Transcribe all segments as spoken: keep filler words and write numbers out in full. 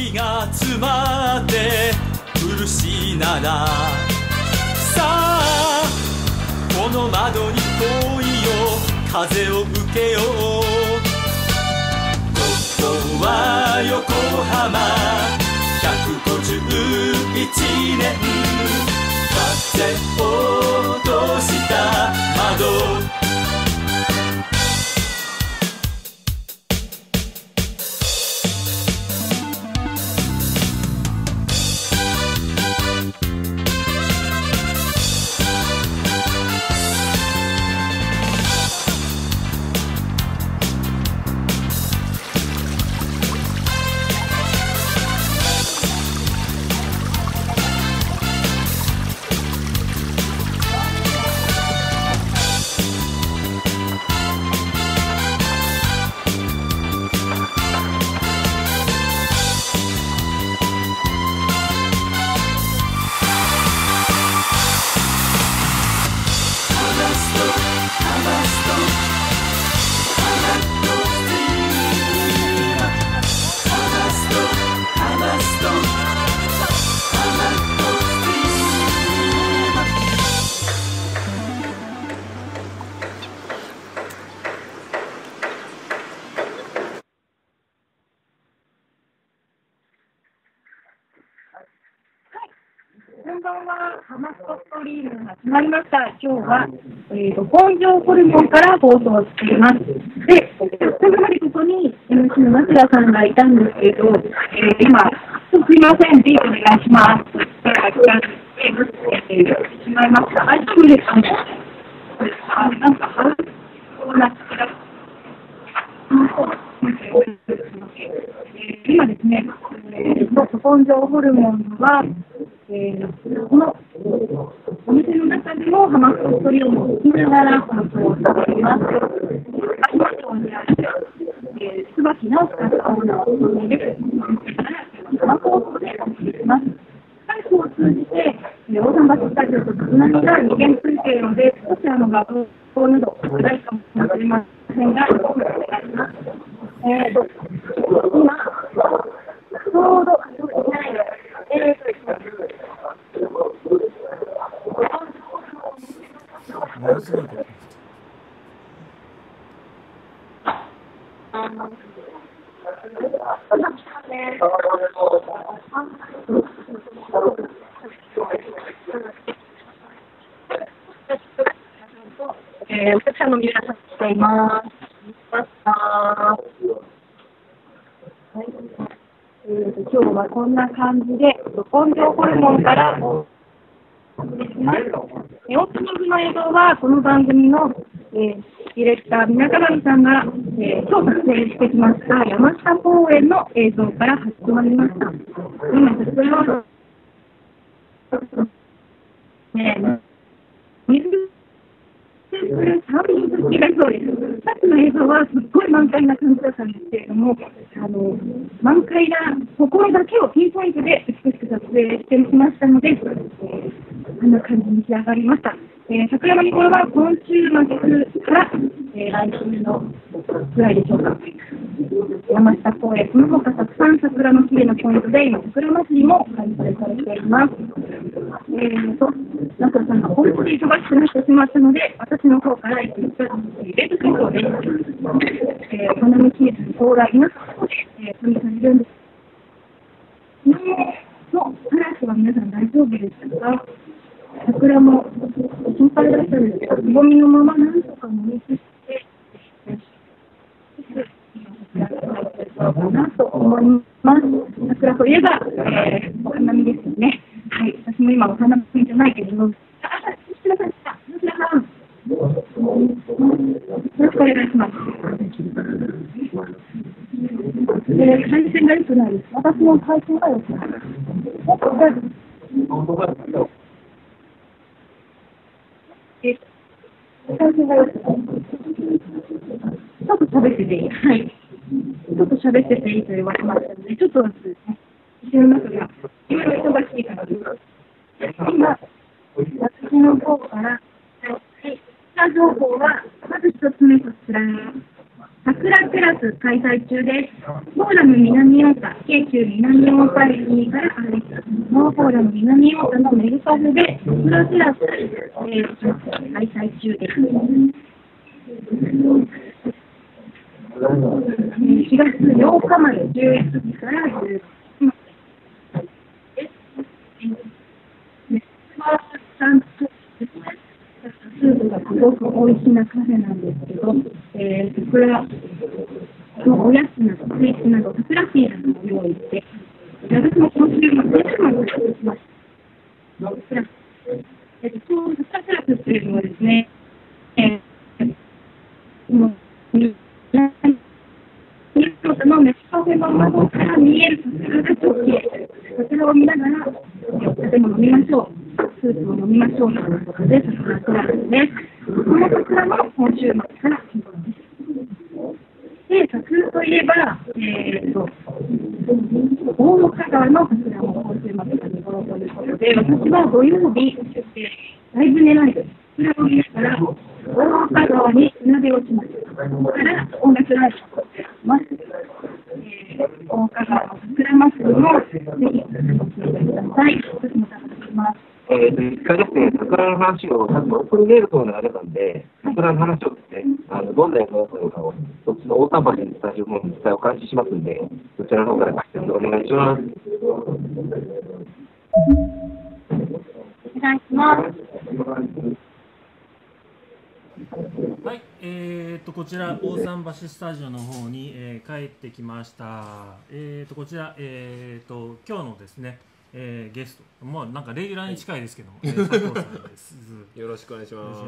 いが詰まって苦しいならさあこの窓に恋よ風を受けようここは横浜ひゃくごじゅういちねん風を落とした窓こんばんは、ハマストストリームが始まりました。今日は、えーと、根性ホルモンから放送をしています。で、それまでここに エムシー の松田さんがいたんですけど、えー、今、すみません、ぜひお願いします。だから、これは、えー、しまいました。大丈夫ですかね。あ、なんか、はそうなってた。今ですね、えー、根性ホルモンは、えー、このお店の中でもハマストストリームを聞きながら放送しています。足元にある、えー、椿直樹さんがオーナーを務める生放送でお送りします。スカイプを通じて、えー、大桟橋スタジオとつなぎが二元ついているので、少しあの画像など暗いかもしれませんが、よろしくお願いします。えーと、今、ちょうど、えーと、 ものすごいこと。 えー、お客さんの皆さんしています。はい、えー、今日はこんな感じで根性ホルモンからお送りします。オープニングの映像はこの番組の、えー、ディレクター皆鏡さんが、えー、今日撮影してきました山下公園の映像から始まりました。今それは、ね、水さんびん好きだそうです。さっきの映像はすっごい満開な感じだったんですけれども、あの満開なところだけをピンポイントで美しく撮影してきましたので、えー、こんな感じに仕上がりました。えー、桜の見頃は今週末から、えー、来週のぐらいでしょうか。山下公園、その他たくさん桜の綺麗なポイントで今桜祭りも開催されています。えーと、中田さんが本当に忙しくなってしまったので、私の方から一日イベント進行です。えー、お花見シーズン到来、皆さんもで、えー、取りされるんです。昨日の嵐は皆さん大丈夫でしたか？桜も心配だったんですけど、つぼみのままなんとか乗り切って、かなと思います。桜といえば、えー、お花見ですよね。はい、私も今お花見じゃないけど、あ、吉田さん来た。吉田さん。よろしくお願いします。えー、回線が良くないです。私の回線が良くない。えー、回線が良くない。ちょっと喋ってていい。はい。ちょっと喋ってていいと言われましたので、ちょっとですね、知らなくて、いろいろ忙しいからです。今、私の方から、はい、スタ情報は、まず一つ目こちら、 桜クラス開催中です。フォーラム南大田、京急南大田駅から歩いたノーフォーラム南大田のメルカフェで桜クラス、えー、開催中です。しがつようかまでじゅういちじからじゅういちじまでです。スープがすごく美味しなカフェなんですけど、えー、桜のおやつなど、スイーツなど、桜ティーなどを用意して、私も今週末、今も作りました。桜えっと、そう桜クラスというのはですね、えー、もう、のメスカフェの窓から見える桜が超綺麗。そちらを見ながら、でも飲みましょう。スープを飲みましょうということで、桜クラスです。この桜も今週末から始まります。で、桜といえば、えーと、大岡川の桜も今週末が見頃ということで、私は土曜日、ライブ狙いです。桜を見ながら、大岡川に船出をします。そこから音楽ライブをやります。えー、大岡川の桜祭りもぜひお聞きください。私も楽しみます。 えーと、いっかいですね、桜の話を、多分オープンメールと流れたんで、桜の話をですね、あのどんな役立つのかを、そっちの大田橋のスタジオの方に伝えを開始しますんで、そちらの方から解説お願いします。 お願いします。 はい、えーとこちら大桟橋スタジオの方に、えー、帰ってきました。えーとこちら、えーと今日のですね、えー、ゲスト、もうなんかレギュラーに近いですけども、はい、えー、佐藤さんです。 よろしくお願いします。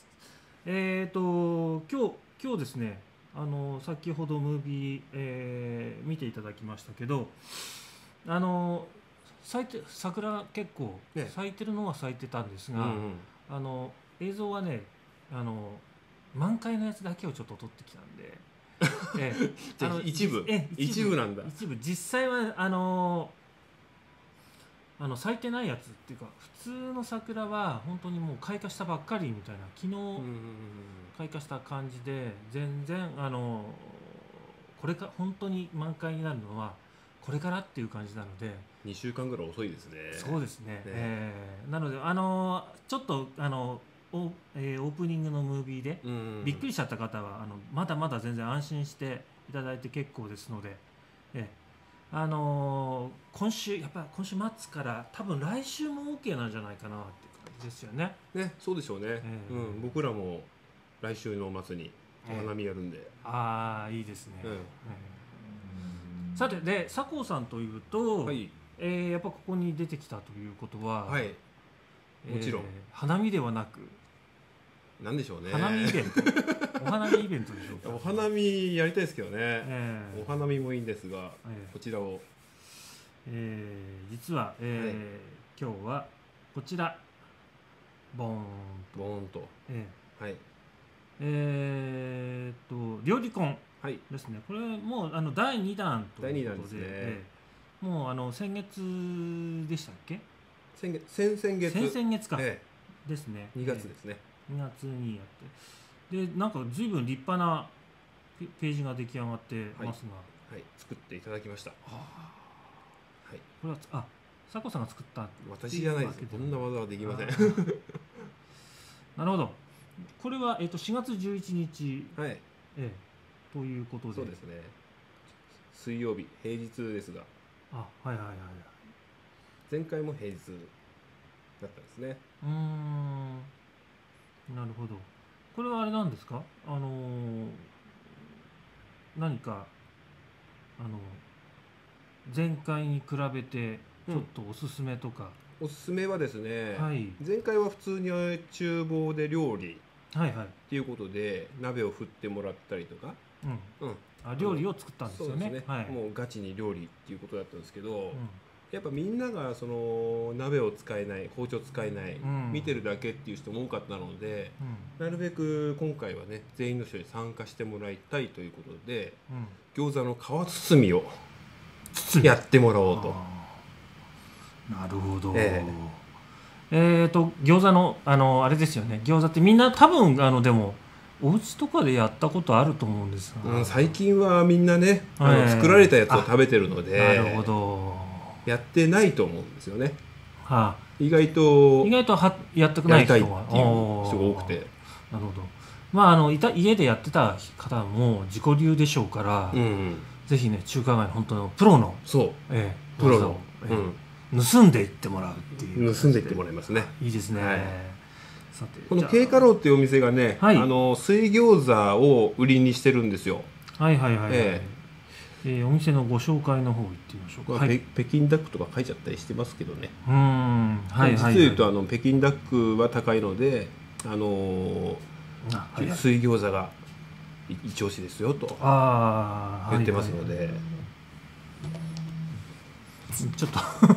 えーと今日今日ですね、あの先ほどムービー、えー、見ていただきましたけど、あの咲いて桜結構咲いてるのは咲いてたんですが、ね、うんうん、あの映像はね、あの満開のやつだけをちょっと撮ってきたんで、えー、あの一部え一部なんだ。 一部実際はあのあの咲いてないやつっていうか、普通の桜は本当にもう開花したばっかりみたいな、昨日開花した感じで、全然あのこれか本当に満開になるのはこれからっていう感じなので、 にしゅうかんぐらい遅いですね。 そうですね。ね、えー、なのであのちょっとあのお、えー、オープニングのムービーでびっくりしちゃった方はあのまだまだ全然安心していただいて結構ですので、えー、あのー、今週やっぱり今週末から多分来週も OK なんじゃないかなっていう感じですよね。 ね、そうでしょうね。えー、うん、僕らも来週の末にお花見やるんで。えー、ああいいですね。うん、えー、さてで佐藤さんというと、はい、えー、やっぱここに出てきたということは、 はい、もちろん、えー、 花見ではなく。 なんでしょうね。 花見イベント。お花見イベントでしょうか。 お花見やりたいですけどね。えー、お花見もいいんですが、えー、こちらを。 えー、実は、えーはい、今日はこちらボーンと。 ボーンと。えー、はい。 えー、っと料理コンですね。はい、これもうあのだいにだんということで、ですね、えー、もうあの先月でしたっけ？ 先月、先々月。 先々月か。えー、ですね。 にがつですね。 にがつにやってでなんか随分立派なページが出来上がってますが、 はいはい、作っていただきました。ははい、これはあ佐藤さんが作った私じゃないです。こんな技はできません。 なるほど。これは、えー、としがつじゅういちにち、 はい、 えー、ということで、 そうですね、水曜日平日ですが、 あ、はいはいはいはい、 前回も平日だったんですね。 うーん、なるほど。これはあれなんですか、あのー、何かあの前回に比べてちょっとおすすめとか、 うん、おすすめはですね、 はい、 前回は普通に厨房で料理はいはいっていうことで鍋を振ってもらったりとか、 うんうん、あ料理を作ったんですよね。 そうですね、はい、もうガチに料理っていうことだったんですけど、うん、やっぱみんながその鍋を使えない、包丁使えない、うん、見てるだけっていう人も多かったので、うん、なるべく今回はね全員の人に参加してもらいたいということで、うん、餃子の皮包みをやってもらおうと。 なるほど。えー、えーと餃子のあのあれですよね。餃子ってみんな多分あのでもお家とかでやったことあると思うんですが、 うん、最近はみんなね、あのえー作られたやつを食べてるので、 なるほど、 やってないと思うんですよね。 はあ、 意外と意外とはやってない人がやりたいっていう人が多くて、 なるほど。まああのいた家でやってた方も自己流でしょうから、 うん、 ぜひね中華街の本当のプロの、 そう、 ええ、 プロの、 ええ、うん、盗んでいってもらうっていう、 盗んでいってもらいますね。 いいですね。 はい、 さてこの慶華楼っていうお店がね、はい、あの水餃子を売りにしてるんですよ。 はいはいはい、はい、えええー、お店のご紹介の方行ってみましょうか。 はい、北京ダックとか書いちゃったりしてますけどね。 うん、はいはいはい、 実を言うとあの北京ダックは高いので、あのーあはいはい、水餃子が一押しですよと言ってますので、はいはいはい、 ちょっと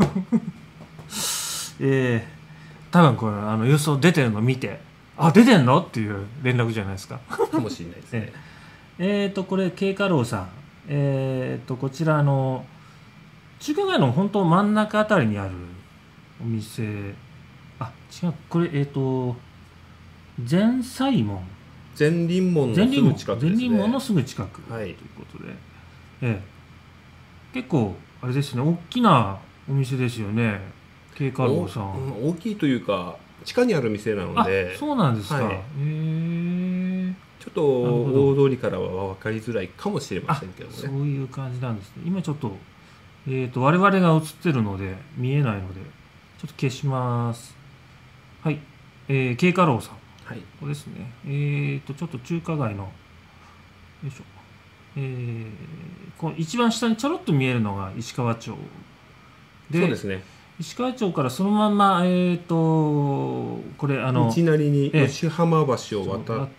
えー、多分これあの予想出てるの見て、あ出てんのっていう連絡じゃないですか。 かもしれないですね。 えーとこれ慶華楼さん、えーとこちらの中華街の本当真ん中あたりにあるお店、あ違う、これえーと前西門、 前輪門のすぐ近くですね。 前輪門のすぐ近く、はい、ということで、ええ、結構あれですね、大きなお店ですよね、慶華楼さん。 大きいというか地下にある店なので。 あ、そうなんですか。はい、へえ。ちょっと大通りからは分かりづらいかもしれませんけどね。 そういう感じなんですね。今ちょっとえっと我々が映ってるので見えないのでちょっと消します。はい、えー、慶華楼さん。はい、ここですね。えーと、ちょっと中華街の、よいしょ。えー、この一番下にちょろっと見えるのが石川町で、そうですね。 石川町からそのまま、えーと、これ、あの、 道なりに吉浜橋を渡って、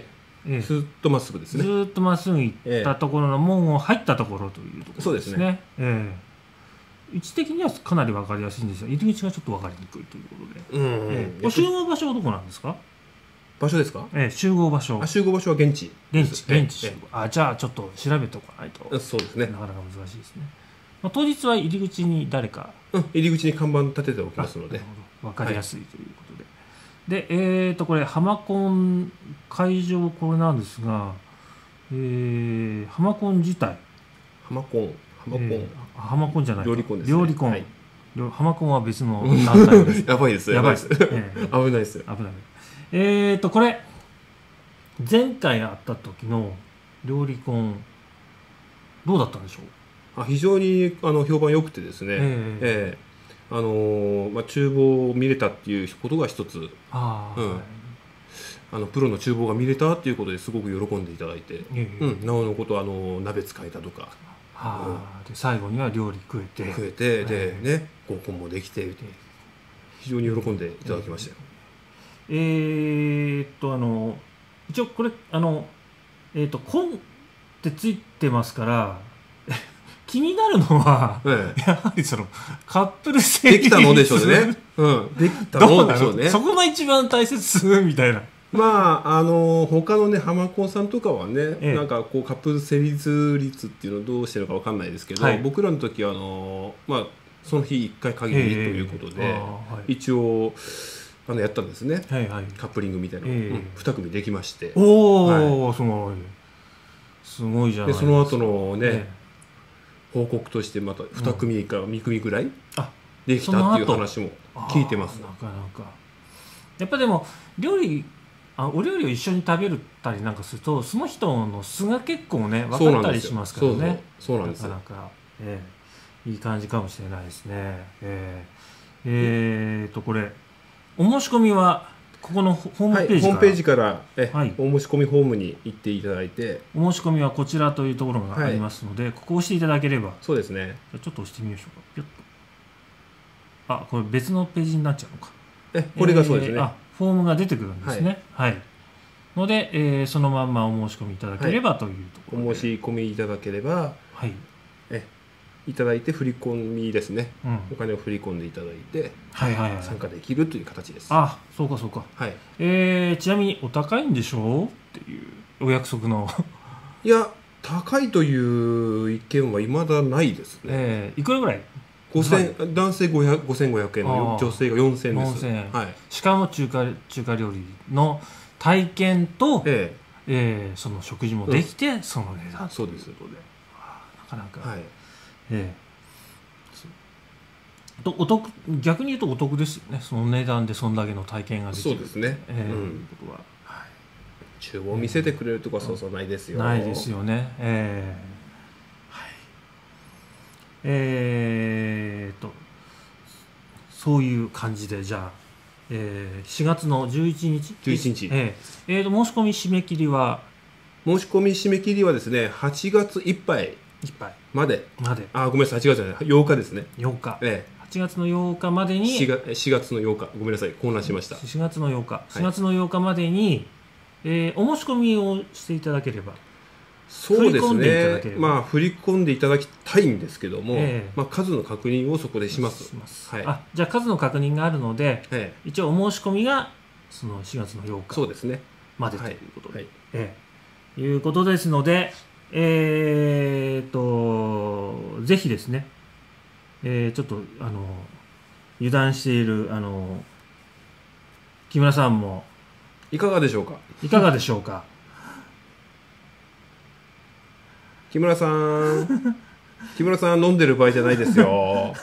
えー、ずっとまっすぐですね。 ずっとまっすぐ行ったところの門を入ったところというところですね。そうですね。えー、位置的にはかなり分かりやすいんですが、入り口がちょっと分かりにくいということで。うんうん、えー、集合場所はどこなんですか？ 場所ですか？ ええ、集合場所。 あ、集合場所は現地。 現地、現地集合。あ、じゃあちょっと調べておかないと。 そうですね。 なかなか難しいですね。まあ、当日は入り口に誰か。 うん、入り口に看板立てておきますので。 わかりやすいということで。はい、で、えっと、これ、浜コン会場、これなんですが、えー、浜コン自体。 浜コン、浜コン。えー、浜コンじゃない。 料理コンですね。 料理コン。はい、浜コンは別の団体です。 やばいです。 やばいです。 えー、危ないです。 危ない。えーとこれ前回あった時の料理コンどうだったんでしょう？ あ、非常にあの評判良くてですね、えーえーあのーまあ、厨房を見れたっていうことが一つ、あ、うん、あのプロの厨房が見れたっていうことですごく喜んでいただいて、えーうん、なおのことあの鍋使えたとか、 はあ、うん、で最後には料理食えて食えて、で、えー、ね合コンもできて非常に喜んでいただきましたよ。 えー、っとあの一応これあのえー、っとコンってついてますから気になるのは、ええ、やはりそのカップル成立できたのでしょうね。うん、できたのでしょうね。 そこが一番大切みたいな。 まああの他のね浜コンさんとかはね、ええ、なんかこうカップル成立率っていうのをどうしてるのかわかんないですけど、はい、僕らの時はあのまあその日いっかい限りということで、ええはい、一応あのやったんですね、はいはい、カップリングみたいなの、えーうん、に組できまして、 おお、はい、すごいすごいじゃないですか。 でその後のね、えー、報告としてまたに組かに組ぐらいできたっていう話も聞いてます。 なかなかやっぱでも料理あお料理を一緒に食べるたりなんかするとその人の素が結構ね分かったりしますからね。 そうなんですよ。 なかなか、えー、いい感じかもしれないですね。えー、えー、とこれお申し込みはここのホームページから、はい、ホームページからえ、はい、お申し込みホームに行っていただいて、お申し込みはこちらというところがありますので、はい、ここを押していただければ。そうですね。じゃちょっと押してみましょうか。ぴょっと。あ、これ別のページになっちゃうのか。え、これがそうですね。えー、あ、フォームが出てくるんですね。はい。はい、ので、えー、そのまんまお申し込みいただければというところで、はい、お申し込みいただければ、はい。えいただいて振り込みですね、うん、お金を振り込んでいただいて、はいはいはい、参加できるという形です。あ、そうかそうか、はい。えー、ちなみにお高いんでしょうっていうお約束のいや高いという意見はいまだないですね。えー、いくらぐらい？ごせん男性ごせんごひゃくえんの女性がよんせんえんです。よんせんえん、はい、しかも中華中華料理の体験と、ええー、その食事もできて、うん、その値段そうです。 ということで、なかなか、 はい、 えー、とお得、逆に言うとお得ですよね。その値段でそんだけの体験ができる。 そうですね。 えー、 うん、 いうことは、はい、 厨房を見せてくれるとかそうそうないですよ。 ないですよね。えー、はい、えー、とそういう感じでじゃあ、えー、しがつのじゅういちにち、 じゅういちにち、 えーえー、と申し込み締め切りは申し込み締め切りはですね、はちがついっぱいまで。 まで。 あ、ごめんなさい、はちがつじゃない、ようかですね。 ようか。 ええ、 はちがつのようかまでに。 しがしがつのようか、ごめんなさい、混乱しました。 しがつのようか、しがつのようかまでに、えー、お申し込みをしていただければ。 そうですね。まあ振り込んでいただきたいんですけども、えー、まあ数の確認をそこでします。 します。はい。あ、じゃあ数の確認があるので、えー、一応お申し込みがそのしがつのようか。 そうですね。 までということで。はい。えー、いうことですので、えーとぜひですね、えー、ちょっとあの油断しているあの木村さんもいかがでしょうか。 いかがでしょうか。 木村さん、木村さん飲んでる場合じゃないですよ。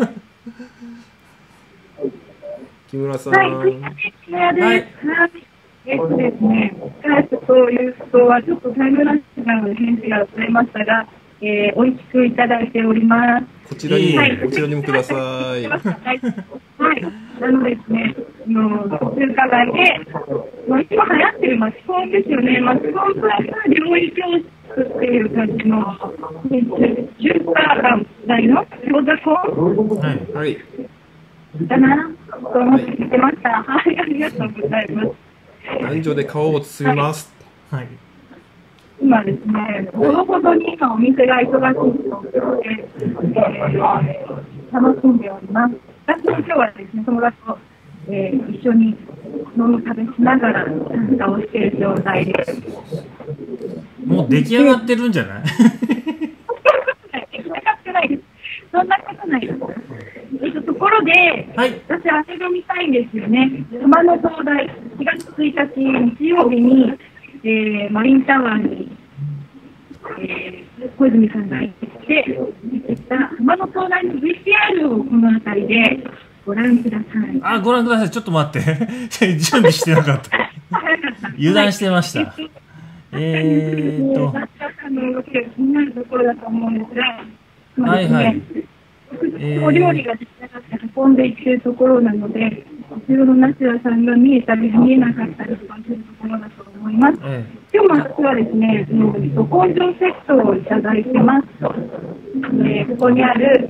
木村さん。 はい、はい。えっとですね、スカイプという人はちょっとタイムラッシュなので返事が遅れましたが、えー、美味しくいただいております。 こちらに、はい、こちらにもください。はい。 はい。あのですね、の中華街で、まあ、今流行ってるマスコンですよね。マスコンプラス料理教室っていう感じの、中華街の餃子コン、 はい。はい。 だなと思って聞いてました。はい、ありがとうございます。 男女で皮を包みます。 はい。 今ですね、ほどほどに今お店が忙しいところで、えー、楽しんでおります。私も今日はですね、友達と、えー、一緒に飲み食べしながら参加をしている状態です。 もう出来上がってるんじゃない？ 出来上がってないです。そんなことないです。えっと、ところで、はい、私、汗が見たいんですよね。熊野灯台、しがつついたち日曜日に、えー、マリンタワーに、えー、小泉さんが行って見てきた熊野灯台の ブイピーアール をこの辺りでご覧ください。 あ、ご覧ください。ちょっと待って。準備してなかった。油断してました。えーっと。 松田さんの動きが気になるところだと思うんですが、 はいはい。 お料理が出来上がって運んでいっているところなので、後ろの梨田さんが見えたり見えなかったりするところだと思います。ええ、今日も私はですね、ど根性セットをいただいてます。えー、ここにある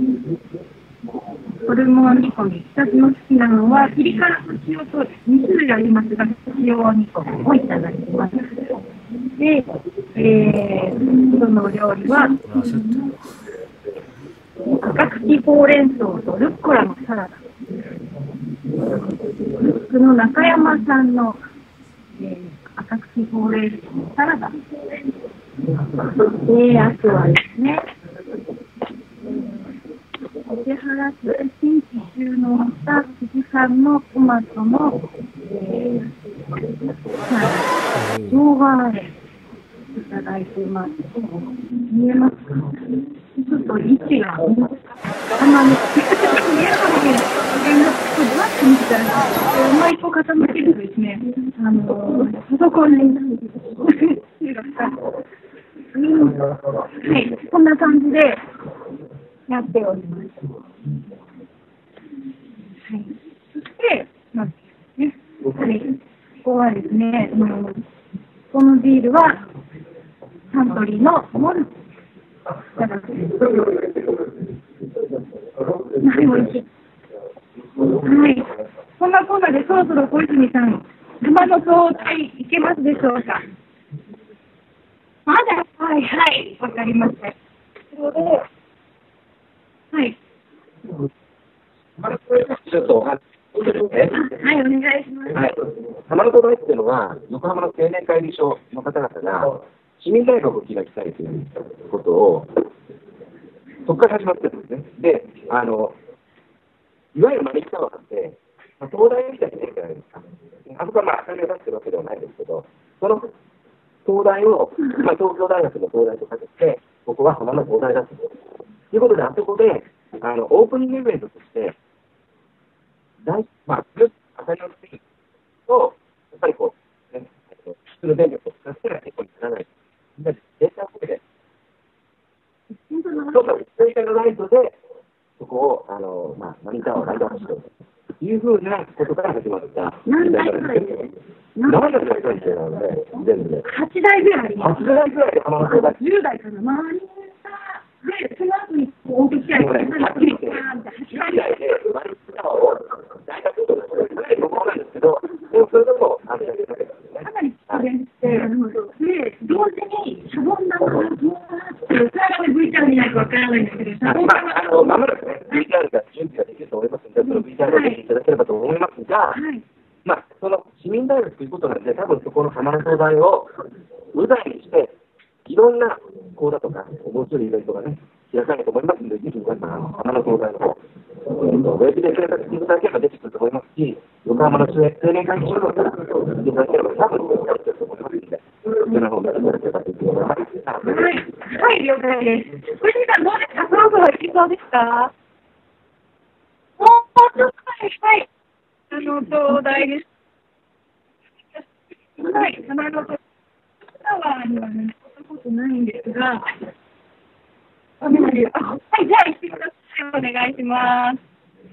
ホルモン煮込み、ふたつの好きなのはピリ辛と塩とに種類ありますが、塩煮込みをいただいてます。で、えー、そのお料理は赤茎ほうれん草とルッコラのサラダ。その中山さんの、えー、赤茎ほうれん草のサラダ。で、あとはですね、伊勢原市新規収納した富士山のトマトの、えー、生姜あれいただいています。見えますか？ちょっと位置があんまり見えるかもしれない。どうやって見たらうまいと傾けるとですね、あのパソコンにはい、こんな感じでやっております。はい、そしてまずね、はい、ここはですね、このビールはサントリーのモルツ。はい、おいしい。はい。こんなこんなでそろそろ小泉さん、熊野灯台いけますでしょうか。まだ、はいはい、わかりました。はい。 ちょっとお話しするんですね。 はい、お願いします。 はい。熊野灯台っていうのは、横浜の青年会議所の方々が、市民大学を開きたいということを、そこから始まってるんですね。で、あの、いわゆるマリンタワーって、まあ、東大みたいに出るじゃないですか。あそこはまあ、明かりを出してるわけではないですけど、その東大を、まあ、東京大学の東大とかけて、ここは浜の東大だということで、あそこであのオープニングイベントとして、大まあ、当たり前のスピーと、やっぱりこう、ね、普通の電力を使っては結構にならない。みんなでデータを込めて、そうか、データのライトで、そこを、あの、まあ、モニターをライトアップしようというふうなことから始まった。 何台ぐらいで何台ぐらいでなので、全部で。 はちだいぐらいあります。 はちだいぐらいで浜松だ。 じゅうだいかな、周りで、その後に大きいやつがはちだいで、割りツアーを大学とかで僕もなんですけど、でもそれでも、あの、 かなり出演して、で、同時にシャボン玉がどうなって、最後に ブイティーアール 見ないとわからないんですけど、シャボン玉あの、まもなくね、ブイティーアール が準備ができると思いますので、その ブイティーアール を見ていただければと思いますが、まあ、その市民大学ということなんで、多分そこの浜の東大を舞台にして、いろんな講座とか、面白いイベントがね、開かれると思いますので、ぜひ皆さん、浜の東大の方、ウェブで検索していただければ出てくると思いますし、横浜の青年会議所の方から見ていただければ、多分やってると思いますので、そちらの方を見ていただければと思います。 はい、はい、了解です。藤井さん、どうですか、そろそろ行きそうですか？もうちょっと、はい、あの、東大です。はい、あの、タワーにはね、行ったことないんですが、あ、はい、じゃあ、行ってください。お願いします。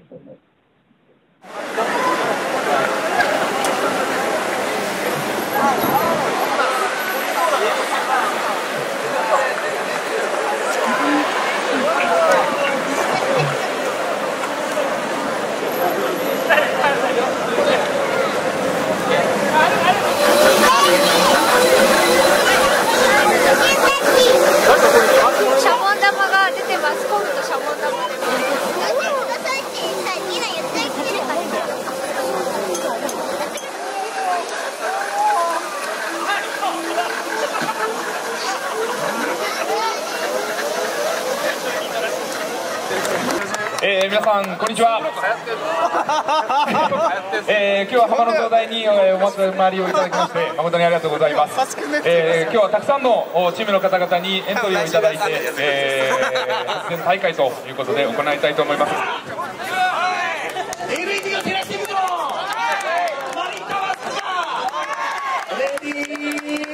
シャボン玉が出てます。コブとシャボン玉出ます。 えー、皆さんこんにちは。えー、今日は浜の東大に、えー、お集まりをいただきまして誠にありがとうございます。えー、今日はたくさんのチームの方々にエントリーをいただいて、えー、発電大会ということで行いたいと思います。エルイーディー を照らしていくぞ。マリンタワースカーレディー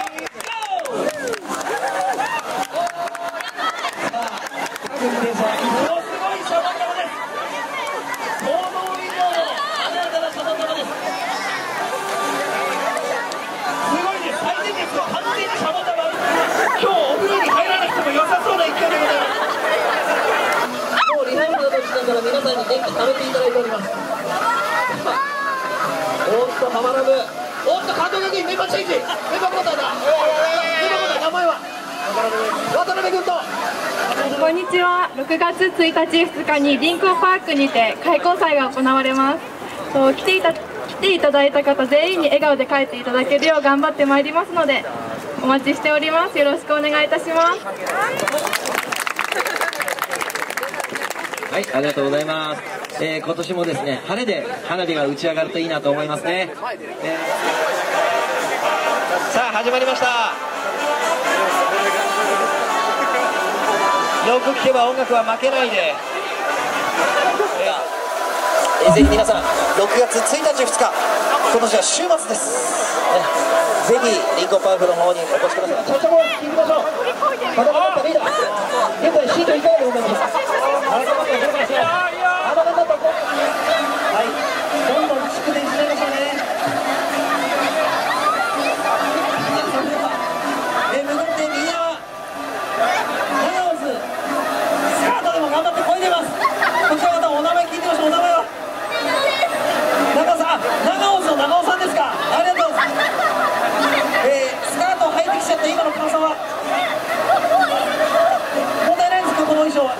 皆さんに元気食べていただいております。おっとハマラブ、おっと監督にメンバーチェンジ、メンバー交代だ。メンバー交代、名前は渡辺君と。 こんにちは。ろくがつついたち、ふつかにリンクパークにて開講祭が行われます。と来ていた来ていただいた方全員に笑顔で帰っていただけるよう頑張ってまいりますのでお待ちしております。よろしくお願いいたします。 はい、ありがとうございます。えー、今年もですね、晴れで花火が打ち上がるといいなと思いますね。えー、さあ始まりました。よく聞けば音楽は負けないで。えー、ぜひ皆さん、ろくがつついたちふつか、今年は週末です。ね、ぜひリンコパークの方にお越しください。ちょっとも聞いてみましょう。まだまだリーダー、現在シートいかがでございますか。はい、どんどん蓄電しちゃいましょうね。え、向かって右側、長尾ズ、スカートでも頑張ってこいでます。こちら方お名前聞いてみましょう。お名前は長尾さん、長尾ズの長尾さんですか。ありがとうございます。えー、スカートを履いてきちゃった今の感想は問題ないんですか。この衣装は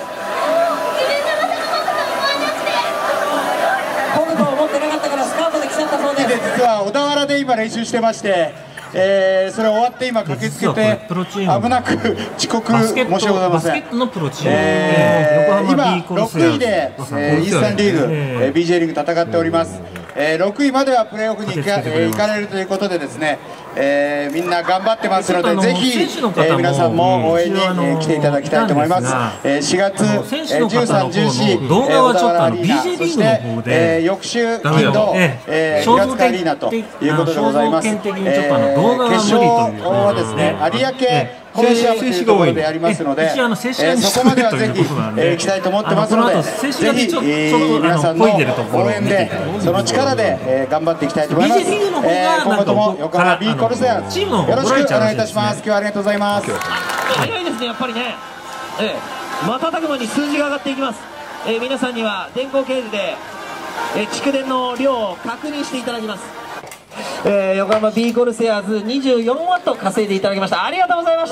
実は小田原で今練習してまして、えー、それ終わって今駆けつけて危なく遅刻申し訳ございません。えー、今ろくいで、えー、イースタンリーグ、えー、ビージェー リーグ戦っております。えー、ろくいまではプレーオフに行か、えー、行かれるということでですね、 えー、みんな頑張ってますので、ぜひ、えー、皆さんも応援に、えー、来ていただきたいと思います。えー、しがつじゅうさん、じゅうよん、小田原アリーナ、そして、えー、翌週金土、えー、平塚アリーナということでございます。えー、決勝はですね、有明コレシアムというところでやりますので、えー、そこまではぜひ、えー、行きたいと思ってますので、ぜひ、えー、皆さんの応援で、その力で、えー、頑張っていきたいと思います。えー、今後とも横浜 B コルセアーズ、よろしくお願いいたします。今日はありがとうございます。 早いですね、やっぱりね、えー、瞬く間に数字が上がっていきます。えー、皆さんには電光掲示で、えー、蓄電の量を確認していただきます。えー、横浜 B コルセアーズにじゅうよんワット稼いでいただきました。ありがとうございました。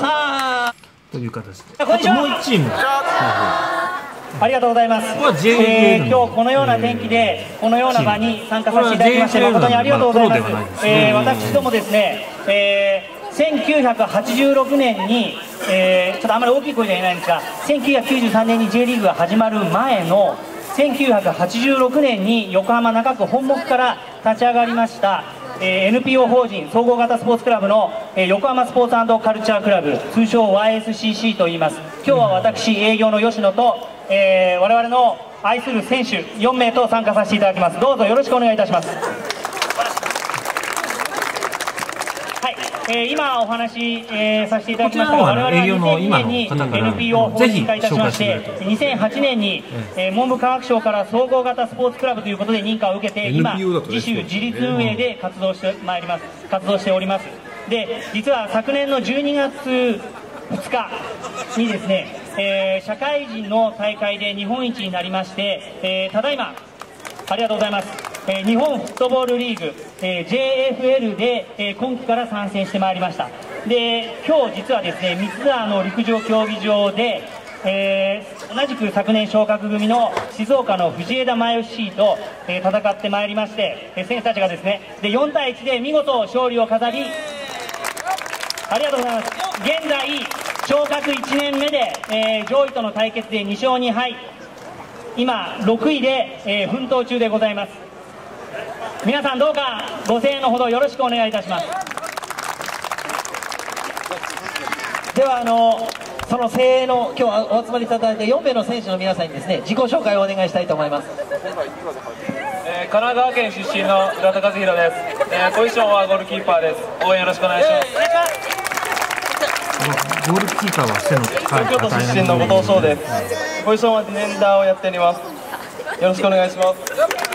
という形で、 あともう一チーム。ありがとうございます。えー、今日このような天気でこのような場に参加させていただきまして誠にありがとうございます。えー、私どもですね、えー、せんきゅうひゃくはちじゅうろくねんに、えー、ちょっとあまり大きい声では言えないんですが、せんきゅうひゃくきゅうじゅうさんねんに J リーグが始まる前のせんきゅうひゃくはちじゅうろくねんに横浜中区本木から立ち上がりましたえー、エヌピーオー 法人総合型スポーツクラブの、えー、横浜スポーツ&カルチャークラブ、通称 ワイエスシーシー と言います。今日は私営業の吉野と、えー、我々の愛する選手よんめいと参加させていただきます。どうぞよろしくお願いいたします。はい、えー、今お話し、えー、させていただきましたが、我々はにせんにねんに エヌピーオー 法人化いたしまして、にせんはちねんに、えー、文部科学省から総合型スポーツクラブということで認可を受けて、今自主自立運営で活動してまいります活動しております。で、実は昨年のじゅうにがつふつかにですね、えー、社会人の大会で日本一になりまして、えー、ただいまありがとうございます。えー、日本フットボールリーグ、えー、ジェイエフエル で、えー、今季から参戦してまいりました。で、今日実はですね、三ツ沢の陸上競技場で、えー、同じく昨年昇格組の静岡の藤枝マイオシーと、えー、戦ってまいりまして、えー、選手たちがですね、でよんたいいちで見事勝利を飾り、ありがとうございます。現在昇格いちねんめで、えー、上位との対決でにしょうにはい、今ろくいで、えー、奮闘中でございます。皆さんどうかご声援のほどよろしくお願いいたします。ではあのその声援の今日お集まりいただいたよんめいの選手の皆さんにですね、自己紹介をお願いしたいと思います。 えー、神奈川県出身の浦田和弘です。えー、ポジションはゴールキーパーです。応援よろしくお願いします。 ゴールキーパーは背の高い東京都出身の後藤翔です。ポジションはディフェンダーをやっております。よろしくお願いします。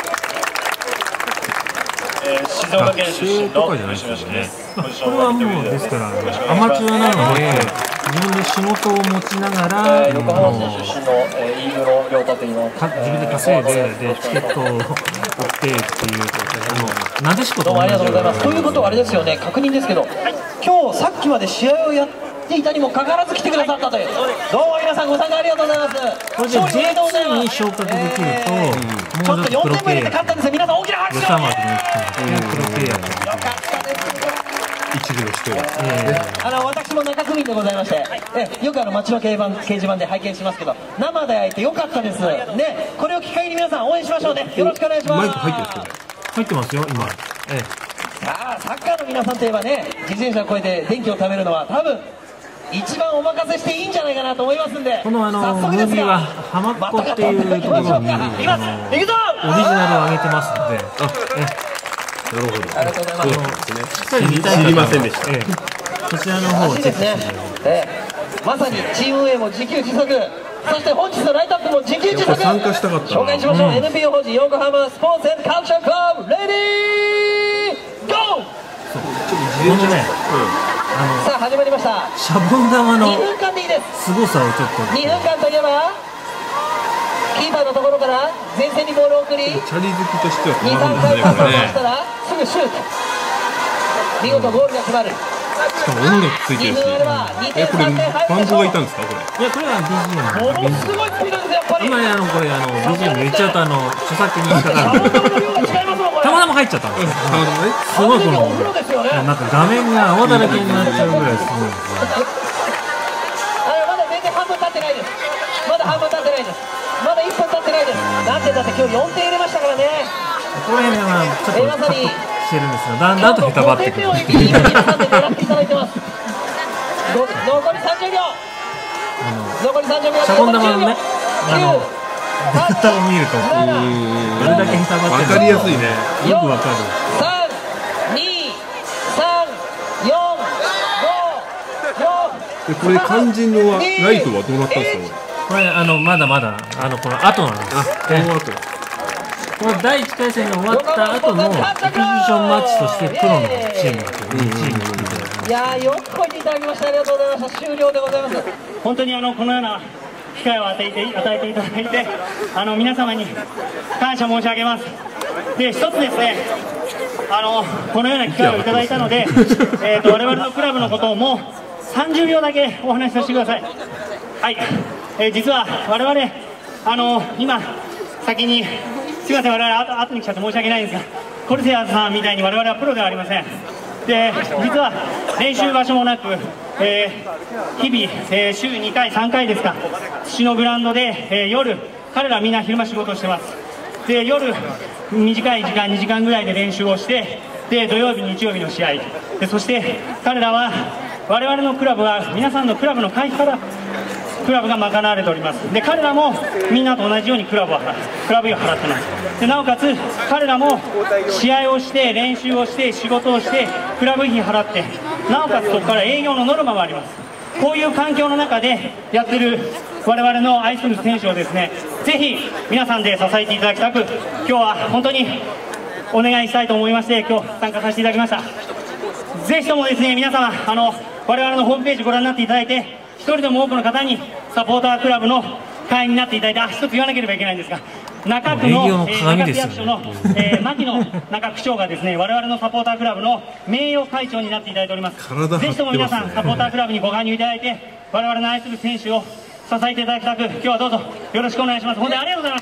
えー、静岡県出身の吉野です。 これはもうですからアマチュアなので自分で仕事を持ちながら、 横浜市出身の飯室亮太といいます。 自分で稼いででチケットを売ってっていうあのなでしことどうもありがとうございます。ということはあれですよね、確認ですけど、今日さっきまで試合をやっていたにもかかわらず来てくださったという、どうも皆さんご参加ありがとうございます。 これで ジェイツー に昇格できると、えー、 ちょっとよんてんも入れて勝ったんですよ。皆さん大きな拍手を。 プロ契約一行してる、 えー、あの私も中区民でございまして、えよくあの街の掲示掲示板で拝見しますけど、生で会えてよかったですね。これを機会に皆さん応援しましょうね。よろしくお願いします。 マイク入ってますよ。入ってますよ今。ええ、 さあサッカーの皆さんといえばね、自転車を越えて電気を貯めるのは多分一番お任せしていいんじゃないかなと思いますんで、 このあのムービーは浜っ子っていうところにあのオリジナルを上げてますので、あえなるほど。ありがとうございます。 しっかり見たい方は知りませんでした。ええ、こちらの方をチェックしてください。 ええ、まさにチーム運営も自給自足、そして本日のライトアップも自給自足。 参加したかったな。 紹介しましょう。うん、エヌピーオー 法人横浜スポーツ&カルチャークラブ、レディーゴー。 そう、このね、 うん、あのさあ始まりました。 シャボン玉のにふんかんでいいです。 凄さをちょっと。 にふんかんといえば。キーパーのところから前線にボールを送り、 チャリ好きとしてはに、さんかいパスをしたらすぐシュート。見事ゴールが決まる。 しかも音楽ついてるし、えこれバンドがいたんですかこれ？ いやこれは ビージーエム。 ものすごいスピードですやっぱり。 今ねあのこれあの ビージーエム 言っちゃうとあの著作権に引っかかる。たまたま入っちゃったんですよ。たまたまね。すごいこのなんか画面が泡だらけになっちゃうぐらいすごいですね。 あれまだ全然半分経ってないです。まだ半分経ってないです。まだいっぷん経ってないです。なんてだって今日よんてん入れましたからね。 これねまあちょっとまさにしてるんですが、だんだんとへたばってくる。 ごてんめを今皆さんで狙っていただいてます。残りさんじゅうびょう。残りさんじゅうびょう。 シャボン玉のね、あのデータを見ると、どれだけへたばってるのか分かりやすいね。 よくわかる。 さん、に、さん、よん、ご、 これ肝心のはライトはどうなったんですか？ これあのまだまだあのこの後なんです。 あ、この後。 このだいいちかいせんが終わった後のエキシビションマッチとしてプロのチームがチームいやー、よくこいていただきました。ありがとうございました。終了でございます。 本当にあのこのような機会を与えて与えていただいて、あの皆様に感謝申し上げます。で、一つですね、あのこのような機会をいただいたので、えーと我々のクラブのことをもうさんじゅうびょうだけお話しさせてください。はい、えー、実は我々あの今先にすみません、我々後後に来ちゃって申し訳ないんですが、コルセアーズさんみたいに我々はプロではありません。で、実は練習場所もなく、えー、日々、えー、週にかいさんかいですか、土のグラウンドで、えー、夜彼らみんな昼間仕事をしてます。で、夜短い時間にじかんぐらいで練習をして、で土曜日日曜日の試合で、そして彼らは我々のクラブは皆さんのクラブの会費からクラブが賄われております。で、彼らもみんなと同じようにクラブを払クラブ費を払ってます。で、なおかつ彼らも試合をして練習をして仕事をしてクラブ費払って、なおかつそこから営業のノルマもあります。こういう環境の中でやってる我々の愛する選手をですね、ぜひ皆さんで支えていただきたく、今日は本当にお願いしたいと思いまして、今日参加させていただきました。ぜひともですね、皆様あの我々のホームページご覧になっていただいて、一人でも多くの方にサポータークラブの会員になっていただいて、あ、一つ言わなければいけないんですが、中区の、えー、中区役所の、えー、牧野中区長がですね、我々のサポータークラブの名誉会長になっていただいております。ぜひとも皆さんサポータークラブにご加入いただいて、我々の愛する選手を支えていただきたく、今日はどうぞよろしくお願いします。本当にありがとうございました。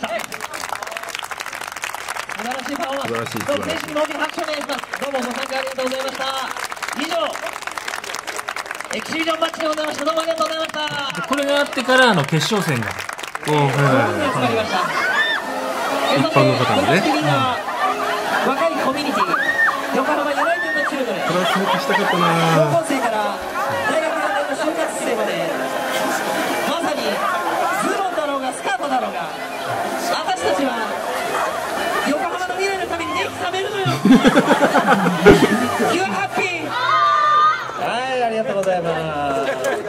素晴らしいパフォーマンス。どうも選手にも大きな拍手お願いします。どうもご参加ありがとうございました。以上、エキシビジョンマッチでございました。どうもありがとうございました。 これがあってからの決勝戦が、 おお、はいはいはい。 一般の方もね、 若いコミュニティ、横浜ユナイテッドチルドレン、 これは参加したかったな。 高校生から大学よねんの就活生まで、まさにズボンだろうがスカートだろうが、私たちは横浜の未来のために熱冷めるのよ。You are happy。はい、ありがとうございます。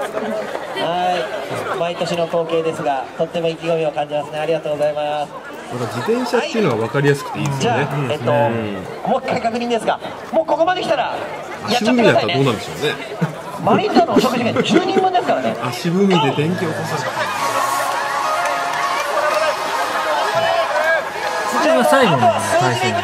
はい、毎年の光景ですが、とっても意気込みを感じますね。ありがとうございます。 自転車っていうのが分かりやすくていいですよね。 じゃあ、えっと、もう一回確認ですが、もうここまで来たらやっちゃってくださいね。 どうなんでしょうね。 マリンタのお食事券じゅうにんぶんですからね。 足踏みで電気を落とされた。 これが最後の対戦です。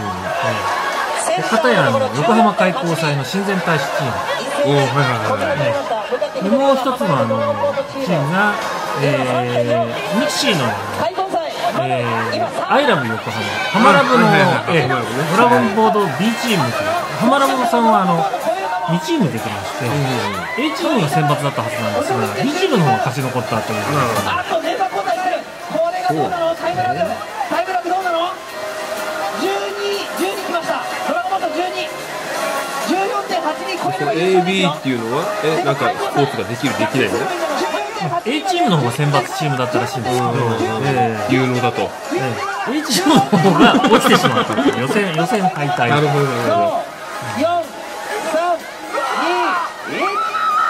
片や横浜開港祭の親善大使チーム。おお、はいはいはい。でもう一つのあのチームが、えー、ミキシーの、えー、アイラブ横浜、ハマラブの、えー、ドラゴンボード B チームという、ハマラブさんはあのにチーム出てまして、うん、A チームが選抜だったはずなんですが、B チームの方が勝ち残ったという。 あとネタ交代する。これがどうなの？タイムラグ。タイムラグどうなの？じゅうに、じゅうに来ました。ドラゴンボードじゅうに。じゅうよんてんはちに超えればいいエービー っていうのは、え、なんかスポーツができるできないの ？A チームの方が選抜チームだったらしいんですけど、 有能だと、 えー、A チームの方が落ちてしまった予選予選敗退。 なるほどなるほど。 よん、さん、に、いち。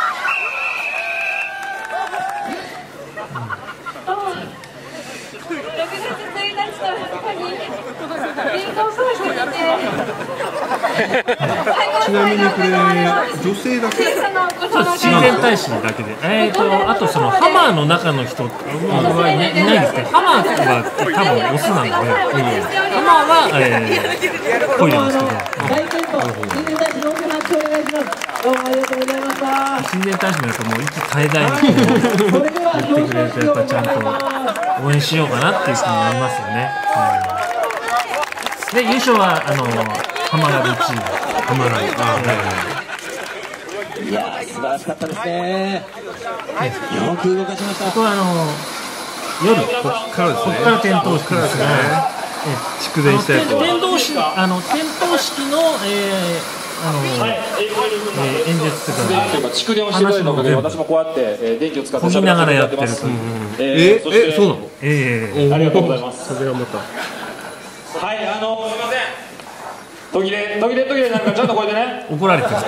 ろくがつついたちとふつかにリンコンパークにてちなみにこれ女性だけ？ そう、親善大使だけで、えーとあとそのハマーの中の人はいないんですけど、ハマーは多分オスなので、ハマーはえー、こいでますけど。 大健闘、親善大使の大きな拍手をお願いします。どうもありがとうございました。 親善大使もやっぱもう息絶え絶えにこう言ってくれるとやっぱちゃんと応援しようかなっていう気になりますよね。うん、で優勝はあのハマラブチーム。ハマラブ。 いやー素晴らしかったですね。よく動かしました。 ここはあの夜ここからですね。 ここから点灯してですね。 蓄電したやつを天童式あの点灯式の、えー、あの、えー、演説というか蓄電をしてくれるのおかげで私もこうやって、えー、電気を使ってこぎながらやってるという、 えー、えそうなの？ えー、ありがとうございます。 それはまたはい、あのすみません。途切れ途切れ途切れなんかちゃんとこれでね怒られてる